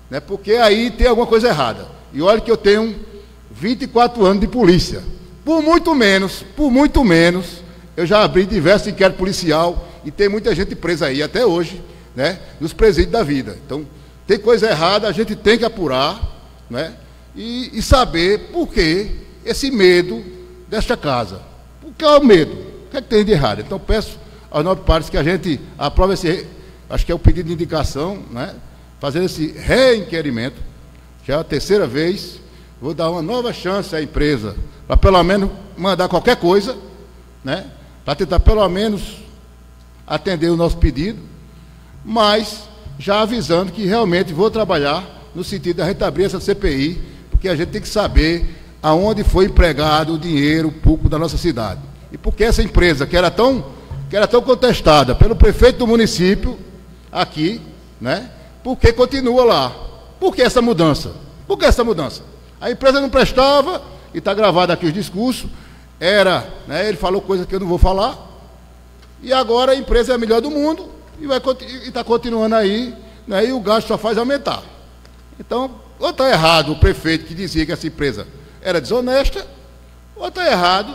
né? Porque aí tem alguma coisa errada. E olha que eu tenho vinte e quatro anos de polícia. Por muito menos, por muito menos, eu já abri diversos inquéritos policial e tem muita gente presa aí até hoje, né? Nos presídios da vida. Então, tem coisa errada, a gente tem que apurar, né? E, e saber por que esse medo desta casa. Por que é o medo? O que é que tem de errado? Então, peço aos nobres pares que a gente aprove esse, acho que é o pedido de indicação, né? Fazer esse reinquerimento, que é a terceira vez. Vou dar uma nova chance à empresa, para pelo menos mandar qualquer coisa, né? Para tentar pelo menos atender o nosso pedido, mas já avisando que realmente vou trabalhar no sentido da gente abrir essa C P I, porque a gente tem que saber aonde foi empregado o dinheiro público da nossa cidade. E porque essa empresa, que era tão, que era tão contestada pelo prefeito do município, aqui, né? Por que continua lá? Por que essa mudança? Por que essa mudança? A empresa não prestava, e está gravado aqui os discursos, era, né, ele falou coisas que eu não vou falar, e agora a empresa é a melhor do mundo, e está continuando aí, né, e o gasto só faz aumentar. Então, ou está errado o prefeito que dizia que essa empresa era desonesta, ou está errado,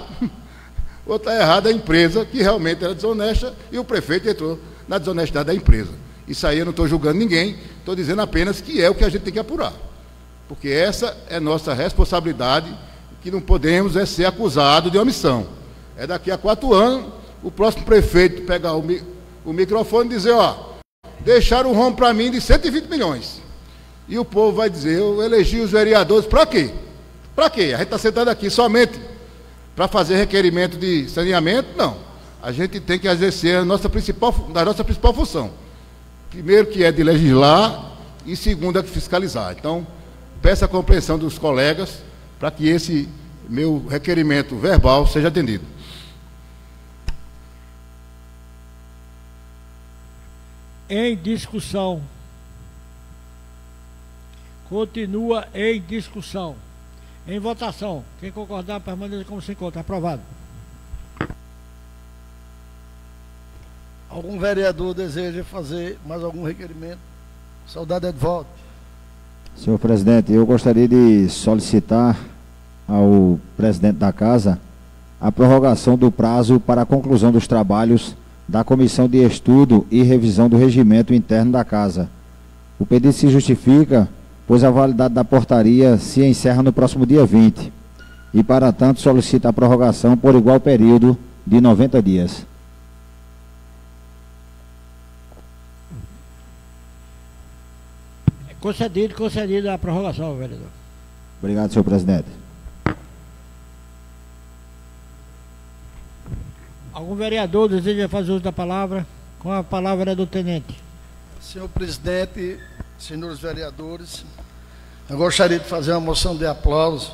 ou está errado a empresa que realmente era desonesta, e o prefeito entrou na desonestidade da empresa. Isso aí eu não estou julgando ninguém, estou dizendo apenas que é o que a gente tem que apurar. Porque essa é nossa responsabilidade, que não podemos é ser acusado de omissão. É daqui a quatro anos, o próximo prefeito pegar o, mi o microfone e dizer, ó, deixaram um rombo para mim de cento e vinte milhões. E o povo vai dizer, eu elegi os vereadores, para quê? Para quê? A gente está sentado aqui somente para fazer requerimento de saneamento? Não. A gente tem que exercer a nossa principal, a nossa principal função. Primeiro, que é de legislar, e segundo, é de fiscalizar. Então, peço a compreensão dos colegas para que esse meu requerimento verbal seja atendido. Em discussão. Continua em discussão. Em votação. Quem concordar, permaneça como se encontra. Aprovado. Algum vereador deseja fazer mais algum requerimento? Saudade Edvaldo. Senhor presidente, eu gostaria de solicitar ao presidente da casa a prorrogação do prazo para a conclusão dos trabalhos da Comissão de Estudo e Revisão do Regimento Interno da casa. O pedido se justifica, pois a validade da portaria se encerra no próximo dia vinte e, para tanto, solicita a prorrogação por igual período de noventa dias. Concedido, concedida a prorrogação, vereador. Obrigado, senhor presidente. Algum vereador deseja fazer uso da palavra? Com a palavra é do tenente. Senhor presidente, senhores vereadores, eu gostaria de fazer uma moção de aplauso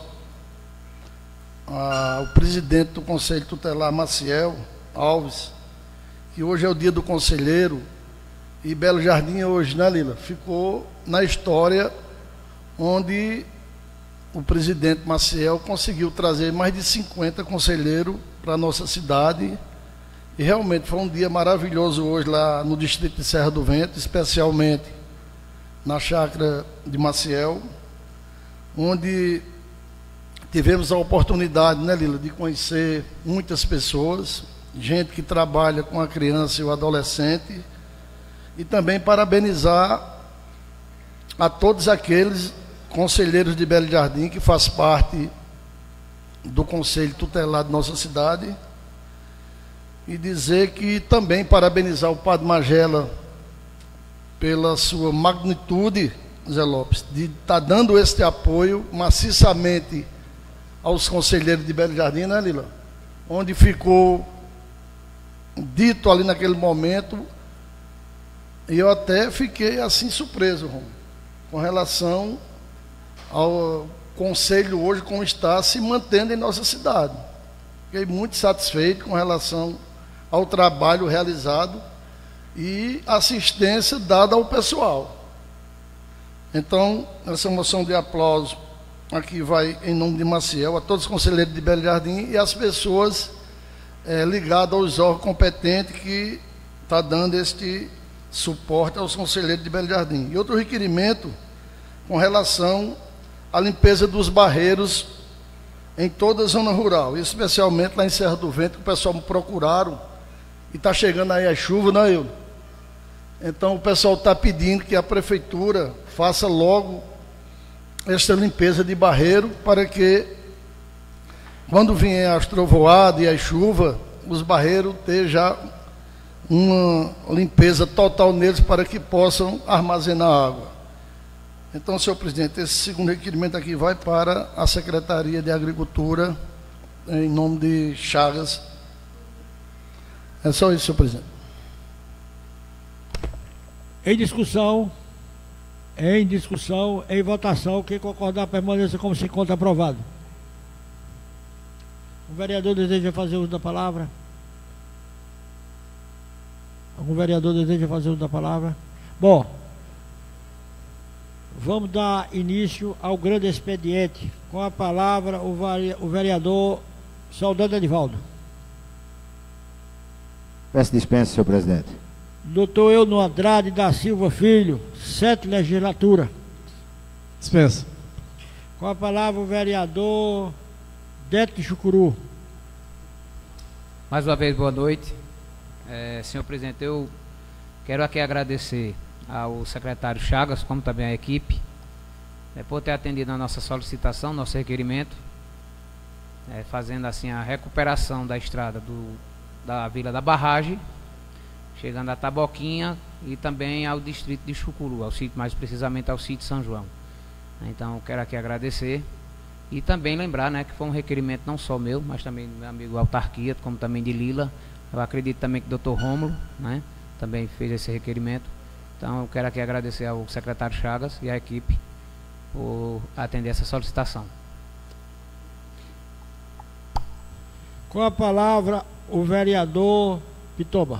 ao presidente do Conselho Tutelar, Maciel Alves, que hoje é o dia do conselheiro, e Belo Jardim hoje, né, Lila, ficou na história onde o presidente Maciel conseguiu trazer mais de cinquenta conselheiros para a nossa cidade, e realmente foi um dia maravilhoso hoje lá no distrito de Serra do Vento, especialmente na chácara de Maciel, onde tivemos a oportunidade, né, Lila, de conhecer muitas pessoas, gente que trabalha com a criança e o adolescente, e também parabenizar a todos aqueles conselheiros de Belo Jardim que faz parte do Conselho Tutelar de nossa cidade, e dizer que também parabenizar o Padre Magela pela sua magnitude, Zé Lopes, de estar tá dando este apoio maciçamente aos conselheiros de Belo Jardim, né, Lila? Onde ficou dito ali naquele momento, e eu até fiquei assim surpreso, Rom, com relação ao conselho hoje como está se mantendo em nossa cidade. Fiquei muito satisfeito com relação ao trabalho realizado e assistência dada ao pessoal. Então, essa moção de aplauso aqui vai em nome de Maciel, a todos os conselheiros de Belo Jardim e as pessoas é, ligadas aos órgãos competentes que está dando este suporte aos conselheiros de Belo Jardim. E outro requerimento com relação à limpeza dos barreiros em toda a zona rural, especialmente lá em Serra do Vento, que o pessoal me procuraram, e está chegando aí a chuva, não é, eu? Então o pessoal está pedindo que a prefeitura faça logo esta limpeza de barreiro, para que quando vier as trovoadas e a chuva, os barreiros tenham já uma limpeza total neles, para que possam armazenar água. Então, senhor presidente, esse segundo requerimento aqui vai para a Secretaria de Agricultura, em nome de Chagas. É só isso, senhor presidente. Em discussão, em discussão, em votação, quem concordar permaneça como se encontra aprovado. O vereador deseja fazer uso da palavra? Algum vereador deseja fazer uso da palavra? Bom, vamos dar início ao grande expediente. Com a palavra, o vereador Soldado Edivaldo. Peço dispensa, senhor presidente. Doutor Euno Andrade da Silva Filho, sete legislatura. Dispensa. Com a palavra, o vereador Deto Chucuru. Mais uma vez, boa noite. É, senhor presidente, eu quero aqui agradecer ao secretário Chagas, como também à equipe, é, por ter atendido a nossa solicitação, nosso requerimento, é, fazendo assim a recuperação da estrada do, da Vila da Barragem, chegando a Taboquinha e também ao distrito de Chucuru, ao sítio, mais precisamente ao sítio São João. Então, quero aqui agradecer e também lembrar, né, que foi um requerimento não só meu, mas também do meu amigo Autarquia, como também de Lila. Eu acredito também que o doutor Rômulo, né, também fez esse requerimento. Então, eu quero aqui agradecer ao secretário Chagas e à equipe por atender essa solicitação. Com a palavra, o vereador Pitoba.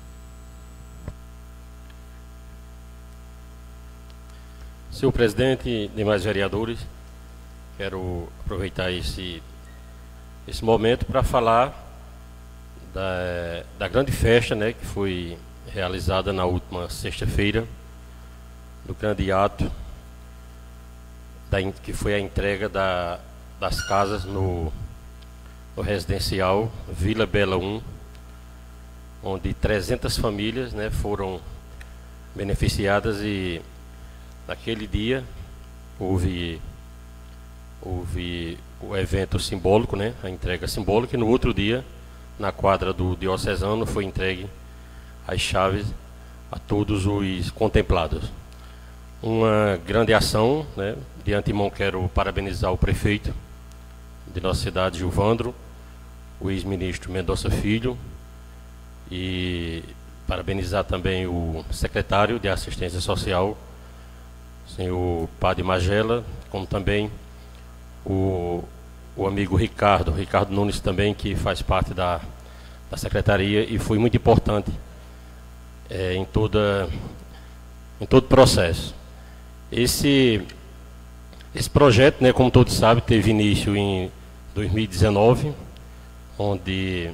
Senhor presidente e demais vereadores, quero aproveitar esse, esse momento para falar da, da grande festa, né, que foi realizada na última sexta-feira, do grande ato, da, que foi a entrega da, das casas no, no residencial Vila Bela um, onde trezentas famílias, né, foram beneficiadas, e naquele dia houve, houve o evento simbólico, né, a entrega simbólica, e no outro dia, na quadra do diocesano, foi entregue as chaves a todos os contemplados. Uma grande ação, né? De antemão quero parabenizar o prefeito de nossa cidade, Gilvandro, o ex-ministro Mendonça Filho, e parabenizar também o secretário de Assistência Social, senhor Padre Magela, como também o, o amigo Ricardo, Ricardo Nunes também, que faz parte da, da secretaria e foi muito importante é, em, toda, em todo o processo. Esse, esse projeto, né, como todos sabem, teve início em dois mil e dezenove, onde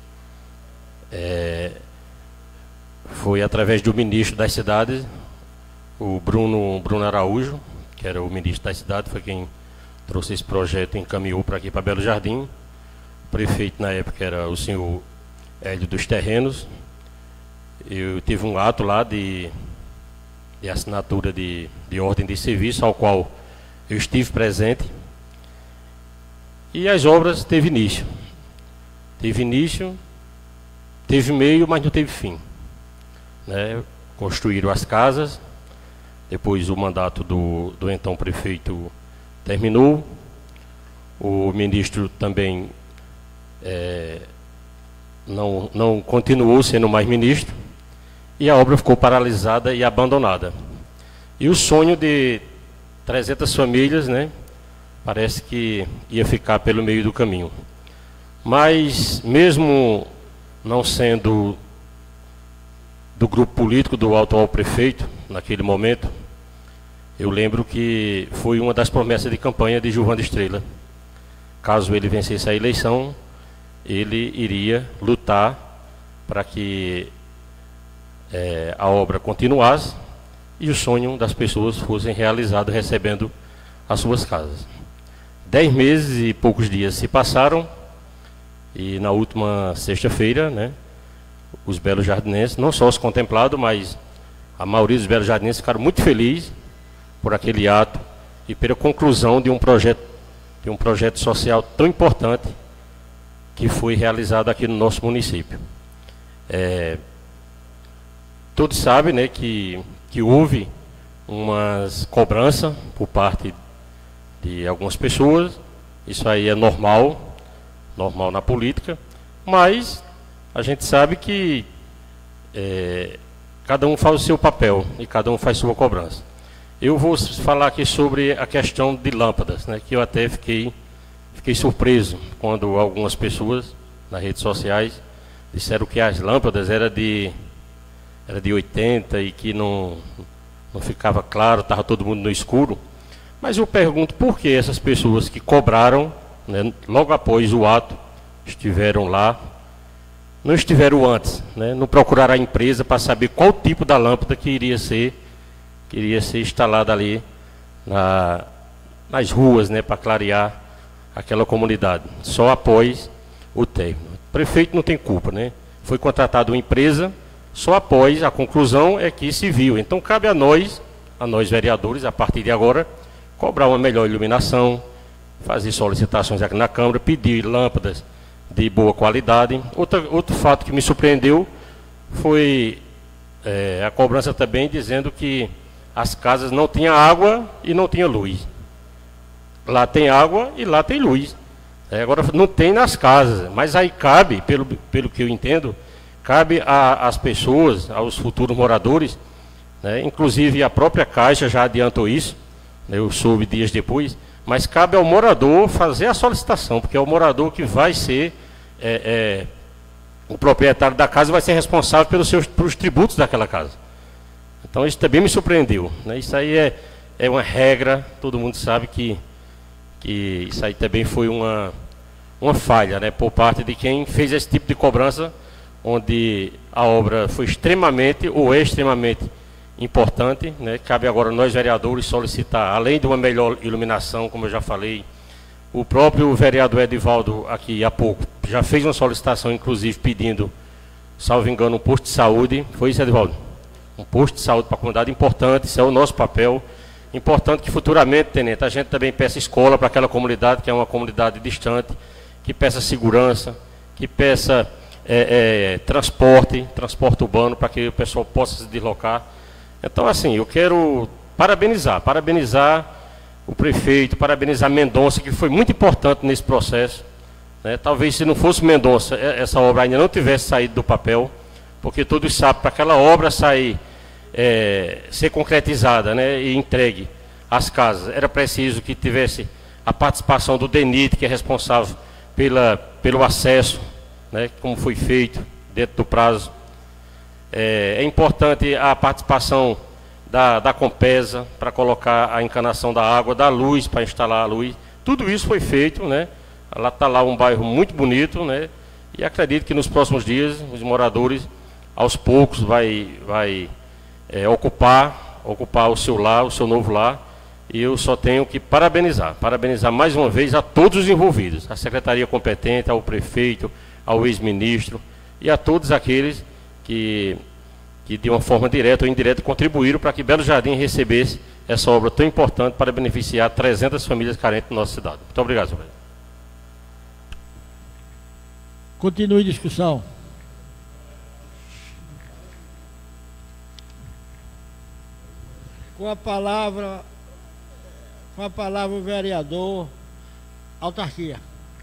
é, foi através do ministro das cidades, o Bruno, Bruno Araújo, que era o ministro da cidade, foi quem trouxe esse projeto e encaminhou para aqui, para Belo Jardim. O prefeito na época era o senhor Hélio dos Terrenos. Eu tive um ato lá de, de assinatura de, de ordem de serviço, ao qual eu estive presente. E as obras teve início. Teve início, teve meio, mas não teve fim. Né? Construíram as casas, depois o mandato do, do então prefeito terminou, o ministro também é, não, não continuou sendo mais ministro, e a obra ficou paralisada e abandonada. E o sonho de trezentas famílias, né, parece que ia ficar pelo meio do caminho. Mas, mesmo não sendo do grupo político do atual prefeito, naquele momento, eu lembro que foi uma das promessas de campanha de Gilvandro Estrela. Caso ele vencesse a eleição, ele iria lutar para que é, a obra continuasse e o sonho das pessoas fosse realizado recebendo as suas casas. Dez meses e poucos dias se passaram e na última sexta-feira, né, os belos jardinenses, não só os contemplados, mas a maioria dos belos jardinenses ficaram muito felizes por aquele ato e pela conclusão de um projeto, de um projeto social tão importante que foi realizado aqui no nosso município. É, todos sabem, né, que, que houve umas cobranças por parte de algumas pessoas, isso aí é normal, normal na política, mas a gente sabe que é, cada um faz o seu papel e cada um faz sua cobrança. Eu vou falar aqui sobre a questão de lâmpadas, né, que eu até fiquei, fiquei surpreso quando algumas pessoas nas redes sociais disseram que as lâmpadas eram de, era de oitenta e que não, não ficava claro, estava todo mundo no escuro. Mas eu pergunto por que essas pessoas que cobraram, né, logo após o ato, estiveram lá, não estiveram antes, né, não procuraram a empresa para saber qual tipo da lâmpada que iria ser, que iria ser instalada ali na, nas ruas, né, para clarear aquela comunidade, só após o término. O prefeito não tem culpa, né? Foi contratada uma empresa, só após a conclusão é que se viu. Então cabe a nós, a nós vereadores, a partir de agora, cobrar uma melhor iluminação, fazer solicitações aqui na Câmara, pedir lâmpadas de boa qualidade. Outra, outro fato que me surpreendeu foi é, a cobrança também dizendo que as casas não tinham água e não tinham luz. Lá tem água e lá tem luz. É, agora não tem nas casas, mas aí cabe, pelo, pelo que eu entendo, cabe às pessoas, aos futuros moradores, né, inclusive a própria Caixa já adiantou isso, né, eu soube dias depois, mas cabe ao morador fazer a solicitação, porque é o morador que vai ser, é, é, o proprietário da casa vai ser responsável pelos, seus, pelos tributos daquela casa. Então isso também me surpreendeu, né, isso aí é, é uma regra, todo mundo sabe que, que isso aí também foi uma, uma falha, né, por parte de quem fez esse tipo de cobrança, onde a obra foi extremamente ou é extremamente importante, né? Cabe agora nós vereadores solicitar, além de uma melhor iluminação, como eu já falei, o próprio vereador Edivaldo aqui há pouco já fez uma solicitação, inclusive pedindo, salvo engano, um posto de saúde. Foi isso, Edivaldo? Um posto de saúde para a comunidade importante, isso é o nosso papel. Importante que futuramente, tenente, a gente também peça escola para aquela comunidade, que é uma comunidade distante, que peça segurança, que peça é, é, transporte, transporte urbano, para que o pessoal possa se deslocar. Então, assim, eu quero parabenizar, parabenizar o prefeito, parabenizar Mendonça, que foi muito importante nesse processo, né? Talvez se não fosse Mendonça, essa obra ainda não tivesse saído do papel, porque todos sabem, para aquela obra sair, é, ser concretizada, né, e entregue às casas, era preciso que tivesse a participação do DENIT, que é responsável pela, pelo acesso, né, como foi feito dentro do prazo. É, é importante a participação da, da Compesa para colocar a encanação da água, da luz para instalar a luz. Tudo isso foi feito, né? Lá está lá um bairro muito bonito, né? E acredito que nos próximos dias os moradores, aos poucos, vai, vai é, ocupar, ocupar o seu lar, o seu novo lar. E eu só tenho que parabenizar, parabenizar mais uma vez a todos os envolvidos, a secretaria competente, ao prefeito, ao ex-ministro e a todos aqueles que, que de uma forma direta ou indireta contribuíram para que Belo Jardim recebesse essa obra tão importante para beneficiar trezentas famílias carentes da nossa cidade. Muito obrigado, senhor presidente. Continue a discussão. Com a palavra, com a palavra o vereador Autarquia.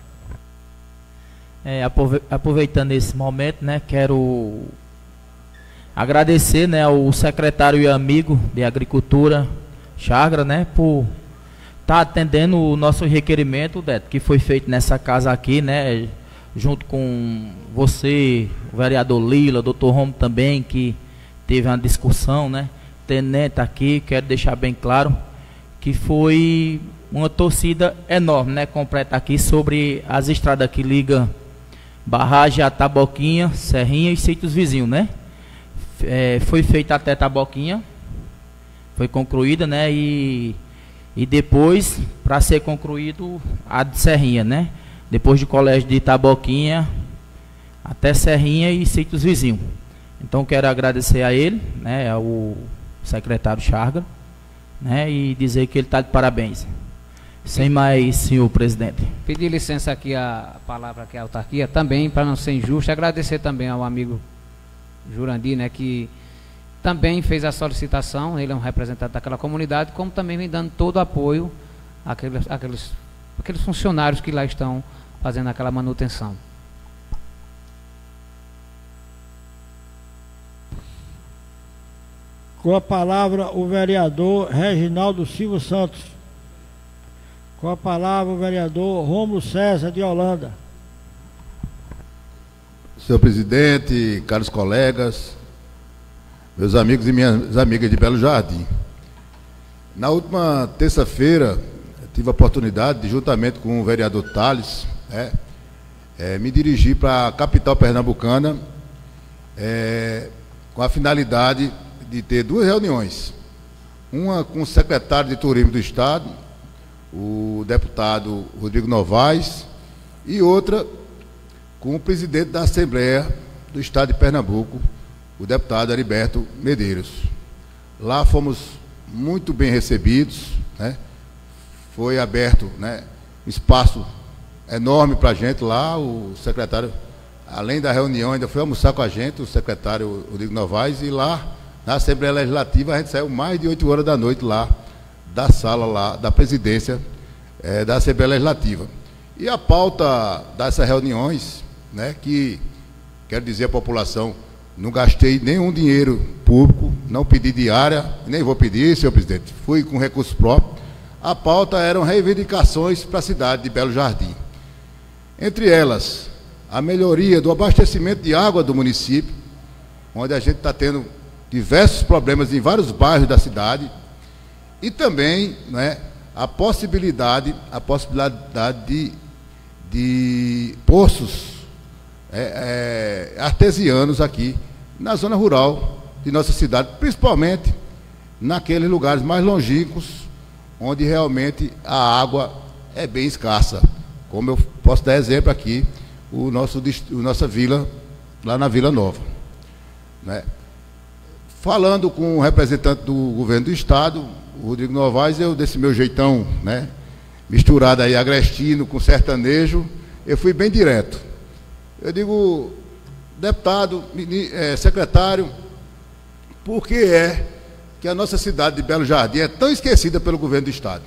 É, aproveitando esse momento, né, quero agradecer, né, ao secretário e amigo de Agricultura, Chagra, né, por estar tá atendendo o nosso requerimento, Deto, que foi feito nessa casa aqui, né, junto com você, o vereador Lila, o doutor Romo também, que teve uma discussão, né, tenente aqui, quero deixar bem claro que foi uma torcida enorme, né, completa aqui sobre as estradas que ligam Barragem a Taboquinha, Serrinha e sítios vizinhos, né? É, foi feita até Taboquinha foi concluída, né? E, e depois, para ser concluído, a de Serrinha, né? Depois do colégio de Itaboquinha até Serrinha e sítios vizinhos. Então quero agradecer a ele, né? Ao secretário Charga, né? E dizer que ele está de parabéns. Sem mais, senhor presidente. Pedir licença aqui a palavra aqui à autarquia, também, para não ser injusto, agradecer também ao amigo Jurandir, né, que também fez a solicitação, ele é um representante daquela comunidade, como também vem dando todo o apoio àqueles, àqueles, àqueles funcionários que lá estão fazendo aquela manutenção. Com a palavra o vereador Reginaldo Silva Santos. Com a palavra o vereador Rômulo César de Holanda. Senhor presidente, caros colegas, meus amigos e minhas amigas de Belo Jardim. Na última terça-feira, tive a oportunidade de, juntamente com o vereador Tales, é, é, me dirigir para a capital pernambucana é, com a finalidade de ter duas reuniões. Uma com o secretário de Turismo do Estado, o deputado Rodrigo Novaes, e outra com o presidente da Assembleia do Estado de Pernambuco, o deputado Heriberto Medeiros. Lá fomos muito bem recebidos, né? Foi aberto, né, um espaço enorme para a gente lá. O secretário, além da reunião, ainda foi almoçar com a gente, o secretário Rodrigo Novaes, e lá na Assembleia Legislativa a gente saiu mais de oito horas da noite lá da sala lá da presidência é, da Assembleia Legislativa. E a pauta dessas reuniões, né, que, quero dizer à população, não gastei nenhum dinheiro público, não pedi diária, nem vou pedir, senhor presidente, fui com recursos próprios. A pauta eram reivindicações para a cidade de Belo Jardim. Entre elas, a melhoria do abastecimento de água do município, onde a gente está tendo diversos problemas em vários bairros da cidade, e também, né, a possibilidade, a possibilidade de, de poços é, é, artesianos aqui na zona rural de nossa cidade, principalmente naqueles lugares mais longínquos, onde realmente a água é bem escassa. Como eu posso dar exemplo aqui, o nosso, o nossa vila, lá na Vila Nova, né? Falando com o representante do governo do Estado, o Rodrigo Novaes, eu, desse meu jeitão, né, misturado aí agrestino com sertanejo, eu fui bem direto. Eu digo, deputado, é, secretário, por que é que a nossa cidade de Belo Jardim é tão esquecida pelo governo do Estado?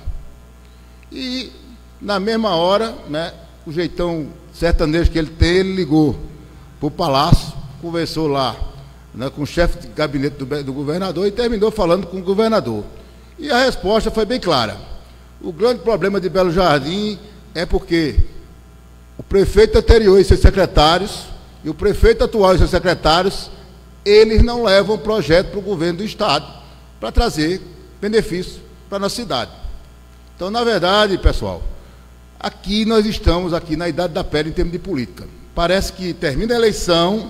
E, na mesma hora, né, o jeitão sertanejo que ele tem, ele ligou para o Palácio, conversou lá, né, com o chefe de gabinete do, do governador, e terminou falando com o governador. E a resposta foi bem clara. O grande problema de Belo Jardim é porque o prefeito anterior e seus secretários, e o prefeito atual e seus secretários, eles não levam projeto para o governo do Estado para trazer benefício para a nossa cidade. Então, na verdade, pessoal, aqui nós estamos aqui na idade da pedra em termos de política. Parece que termina a eleição,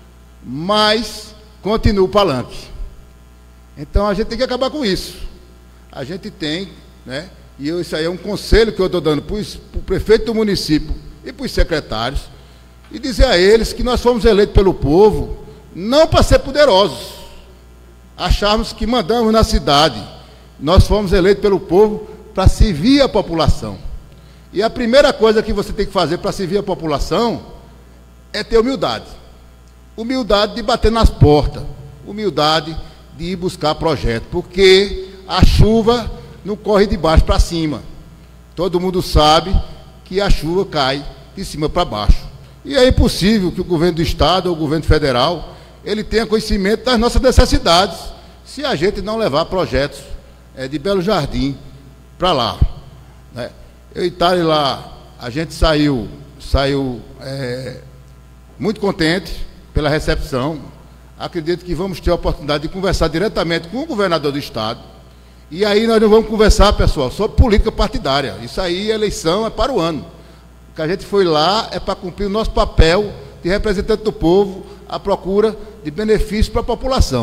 mas continua o palanque. Então a gente tem que acabar com isso. A gente tem, né, e eu, isso aí é um conselho que eu estou dando para o prefeito do município e para os secretários, e dizer a eles que nós fomos eleitos pelo povo não para ser poderosos, acharmos que mandamos na cidade. Nós fomos eleitos pelo povo para servir a população. E a primeira coisa que você tem que fazer para servir a população é ter humildade. Humildade de bater nas portas, humildade de ir buscar projeto, porque a chuva não corre de baixo para cima. Todo mundo sabe que a chuva cai de cima para baixo. E é impossível que o governo do Estado ou o governo federal ele tenha conhecimento das nossas necessidades se a gente não levar projetos é, de Belo Jardim para lá, né? Eu e Itália lá, a gente saiu, saiu é, muito contente pela recepção. Acredito que vamos ter a oportunidade de conversar diretamente com o governador do Estado. E aí nós não vamos conversar, pessoal, sobre política partidária. Isso aí, a eleição é para o ano. O que a gente foi lá é para cumprir o nosso papel de representante do povo à procura de benefícios para a população.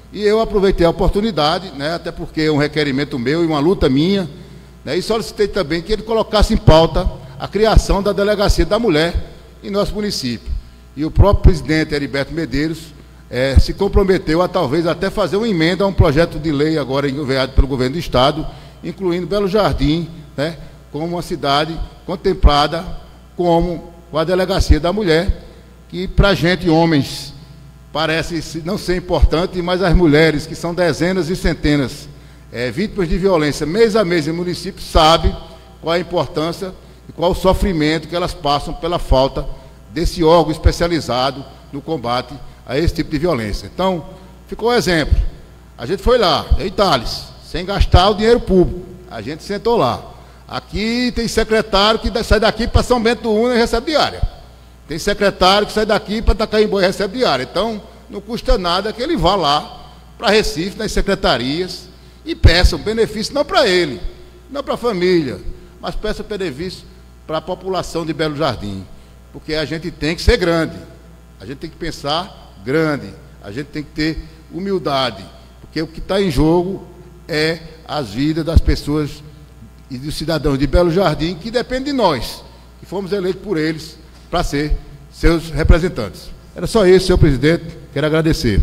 E eu aproveitei a oportunidade, né, até porque é um requerimento meu e uma luta minha, né, e solicitei também que ele colocasse em pauta a criação da Delegacia da Mulher em nosso município. E o próprio presidente Heriberto Medeiros é, se comprometeu a talvez até fazer uma emenda a um projeto de lei agora enviado pelo governo do Estado, incluindo Belo Jardim, né, como uma cidade contemplada como a Delegacia da Mulher, que para a gente, homens, parece não ser importante, mas as mulheres, que são dezenas e centenas é, vítimas de violência mês a mês no município, sabem qual a importância e qual o sofrimento que elas passam pela falta desse órgão especializado no combate a esse tipo de violência. Então, ficou o exemplo. A gente foi lá, em Tales, sem gastar o dinheiro público. A gente sentou lá. Aqui tem secretário que sai daqui para São Bento do Una e recebe diária. Tem secretário que sai daqui para Tacaimbo e recebe diária. Então, não custa nada que ele vá lá para Recife, nas secretarias, e peça um benefício não para ele, não para a família, mas peça benefício para a população de Belo Jardim. Porque a gente tem que ser grande, a gente tem que pensar grande, a gente tem que ter humildade, porque o que está em jogo é as vidas das pessoas e dos cidadãos de Belo Jardim, que depende de nós, que fomos eleitos por eles para ser seus representantes. Era só isso, senhor presidente, quero agradecer.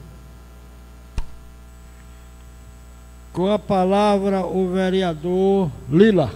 Com a palavra o vereador Lila.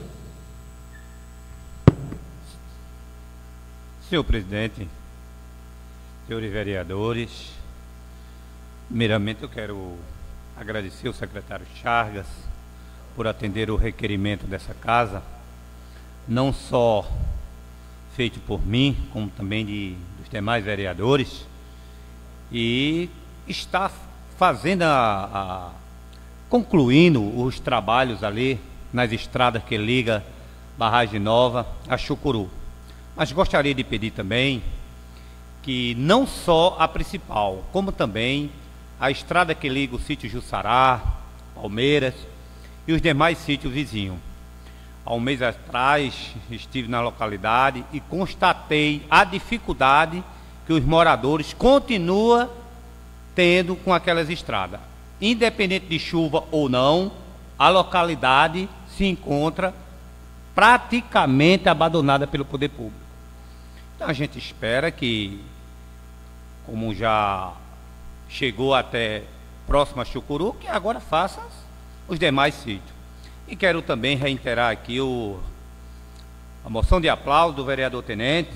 Senhor presidente, senhores vereadores, primeiramente eu quero agradecer ao secretário Chargas por atender o requerimento dessa casa, não só feito por mim, como também de, dos demais vereadores, e está fazendo a, a concluindo os trabalhos ali nas estradas que liga Barragem Nova a Chucuru. Mas gostaria de pedir também que não só a principal, como também a estrada que liga o sítio Jussará, Palmeiras e os demais sítios vizinhos. Há um mês atrás estive na localidade e constatei a dificuldade que os moradores continuam tendo com aquelas estradas. Independente de chuva ou não, a localidade se encontra praticamente abandonada pelo poder público. Então a gente espera que, como já chegou até próximo a Chucuru, que agora faça os demais sítios. E quero também reiterar aqui o, a moção de aplauso do vereador Tenente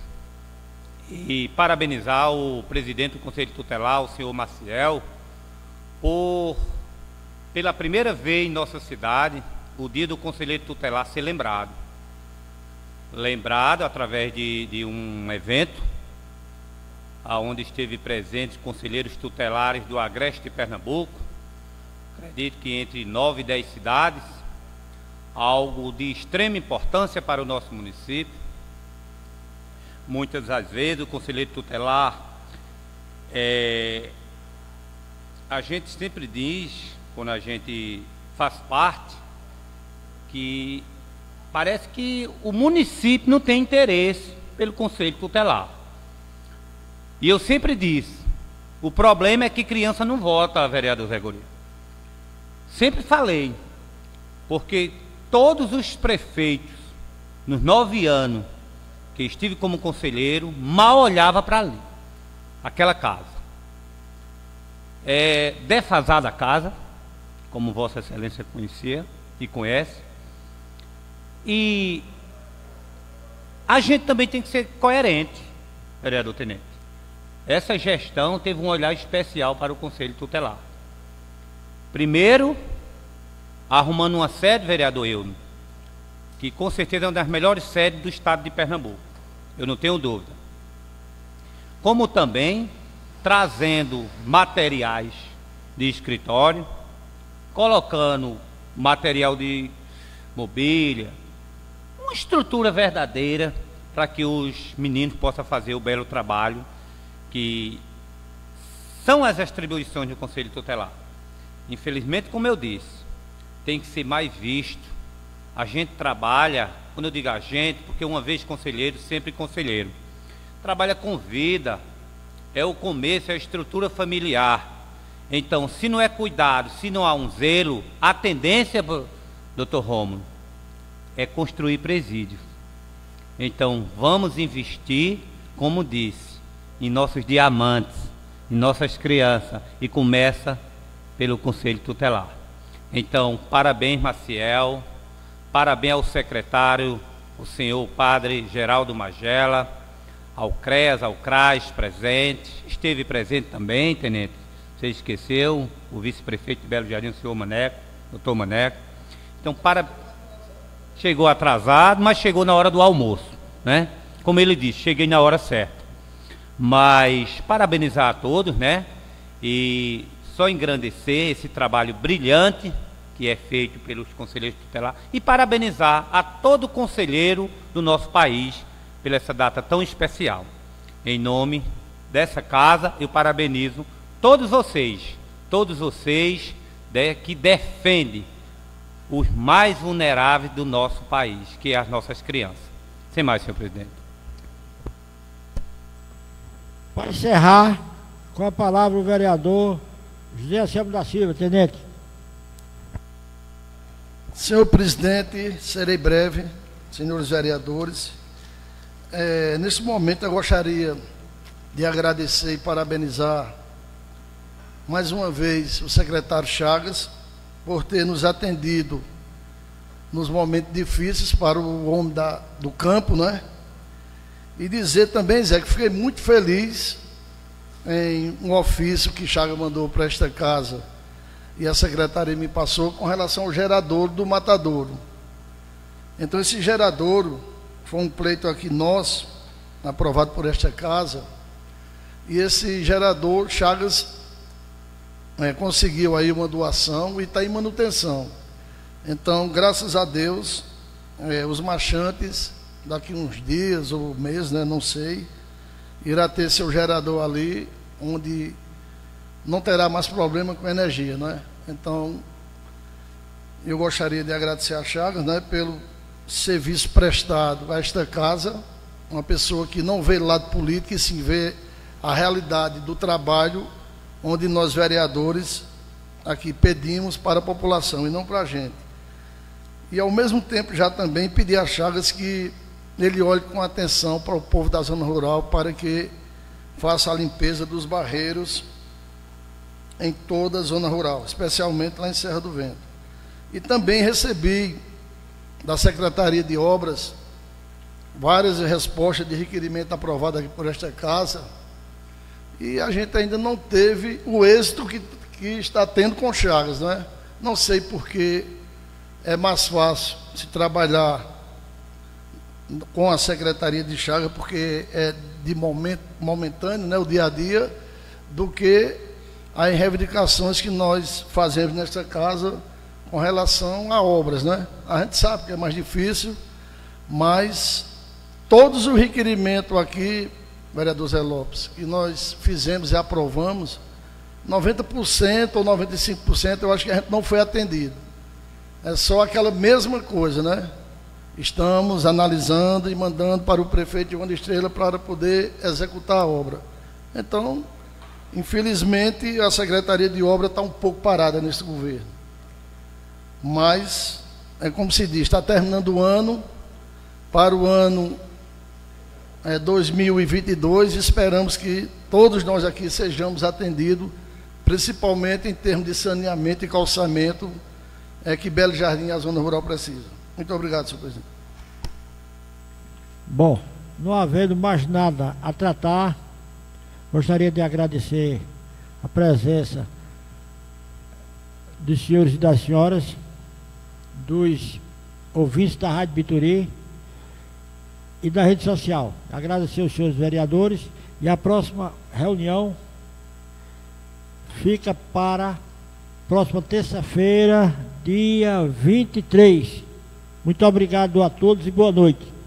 e parabenizar o presidente do Conselho Tutelar, o senhor Maciel, por, pela primeira vez em nossa cidade, o dia do Conselheiro Tutelar ser lembrado. Lembrado através de, de um evento, onde esteve presentes conselheiros tutelares do Agreste de Pernambuco, acredito que entre nove e dez cidades, algo de extrema importância para o nosso município. Muitas das vezes o conselheiro tutelar, é, a gente sempre diz, quando a gente faz parte, que parece que o município não tem interesse pelo conselho tutelar. E eu sempre disse, o problema é que criança não vota, vereador Zé Guri. Sempre falei, porque todos os prefeitos, nos nove anos que estive como conselheiro, mal olhava para ali, aquela casa. É defasada a casa, como Vossa Excelência conhecia e conhece, e a gente também tem que ser coerente, vereador Tenente. Essa gestão teve um olhar especial para o Conselho Tutelar. Primeiro, arrumando uma sede, vereador Euno, que com certeza é uma das melhores sedes do estado de Pernambuco, eu não tenho dúvida. Como também trazendo materiais de escritório, colocando material de mobília, uma estrutura verdadeira para que os meninos possam fazer o belo trabalho que são as atribuições do Conselho Tutelar. Infelizmente, como eu disse, tem que ser mais visto. A gente trabalha, quando eu digo a gente, porque uma vez conselheiro, sempre conselheiro, trabalha com vida, é o começo, é a estrutura familiar. Então, se não é cuidado, se não há um zelo, a tendência, doutor Rômulo, é construir presídios. Então, vamos investir, como disse, em nossos diamantes, em nossas crianças, e começa pelo Conselho Tutelar. Então, parabéns, Maciel, parabéns ao secretário, o senhor Padre Geraldo Magela, ao CREAS, ao CRAS presente, esteve presente também, tenente, você esqueceu, o vice-prefeito de Belo Jardim, o senhor Maneco, doutor Maneco. Então, para... chegou atrasado, mas chegou na hora do almoço, né? Como ele disse, cheguei na hora certa. Mas parabenizar a todos, né? E só engrandecer esse trabalho brilhante que é feito pelos conselheiros tutelares e parabenizar a todo conselheiro do nosso país pela essa data tão especial. Em nome dessa casa, eu parabenizo todos vocês, todos vocês de, que defendem os mais vulneráveis do nosso país, que é as nossas crianças. Sem mais, senhor presidente. Para encerrar, com a palavra o vereador José Anselmo da Silva, tenente. Senhor presidente, serei breve, senhores vereadores. É, nesse momento eu gostaria de agradecer e parabenizar mais uma vez o secretário Chagas por ter nos atendido nos momentos difíceis para o homem da, do campo, né? E dizer também, Zé, que fiquei muito feliz em um ofício que Chagas mandou para esta casa e a secretaria me passou com relação ao gerador do matadouro. Então esse gerador foi um pleito aqui nosso, aprovado por esta casa, e esse gerador Chagas é, conseguiu aí uma doação e está em manutenção. Então, graças a Deus, é, os marchantes, daqui uns dias ou meses, né, não sei, irá ter seu gerador ali, onde não terá mais problema com energia, né? Então, eu gostaria de agradecer a Chagas, né, pelo serviço prestado a esta casa, uma pessoa que não vê lado político e sim vê a realidade do trabalho, onde nós vereadores aqui pedimos para a população e não para a gente. E ao mesmo tempo já também pedir a Chagas que ele olhe com atenção para o povo da zona rural, para que faça a limpeza dos barreiros em toda a zona rural, especialmente lá em Serra do Vento. E também recebi da Secretaria de Obras várias respostas de requerimento aprovado aqui por esta casa, e a gente ainda não teve o êxito que, que está tendo com Chagas, né? Não sei porque é mais fácil se trabalhar com a Secretaria de Chagas, porque é de momento, momentâneo, né, o dia a dia, do que as reivindicações que nós fazemos nesta casa com relação a obras, né? A gente sabe que é mais difícil, mas todos os requerimentos aqui, vereador Zé Lopes, que nós fizemos e aprovamos, noventa por cento ou noventa e cinco por cento eu acho que a gente não foi atendido. É só aquela mesma coisa, né? Estamos analisando e mandando para o prefeito de Onda Estrela para poder executar a obra. Então, infelizmente, a Secretaria de Obra está um pouco parada nesse governo. Mas, é como se diz, está terminando o ano, para o ano é, dois mil e vinte e dois, esperamos que todos nós aqui sejamos atendidos, principalmente em termos de saneamento e calçamento, é que Belo Jardim e a zona rural precisa. Muito obrigado, senhor presidente. Bom, não havendo mais nada a tratar, gostaria de agradecer a presença dos senhores e das senhoras, dos ouvintes da Rádio Bituri e da rede social. Agradecer aos senhores vereadores, e a próxima reunião fica para próxima terça-feira, dia vinte e três. Muito obrigado a todos e boa noite.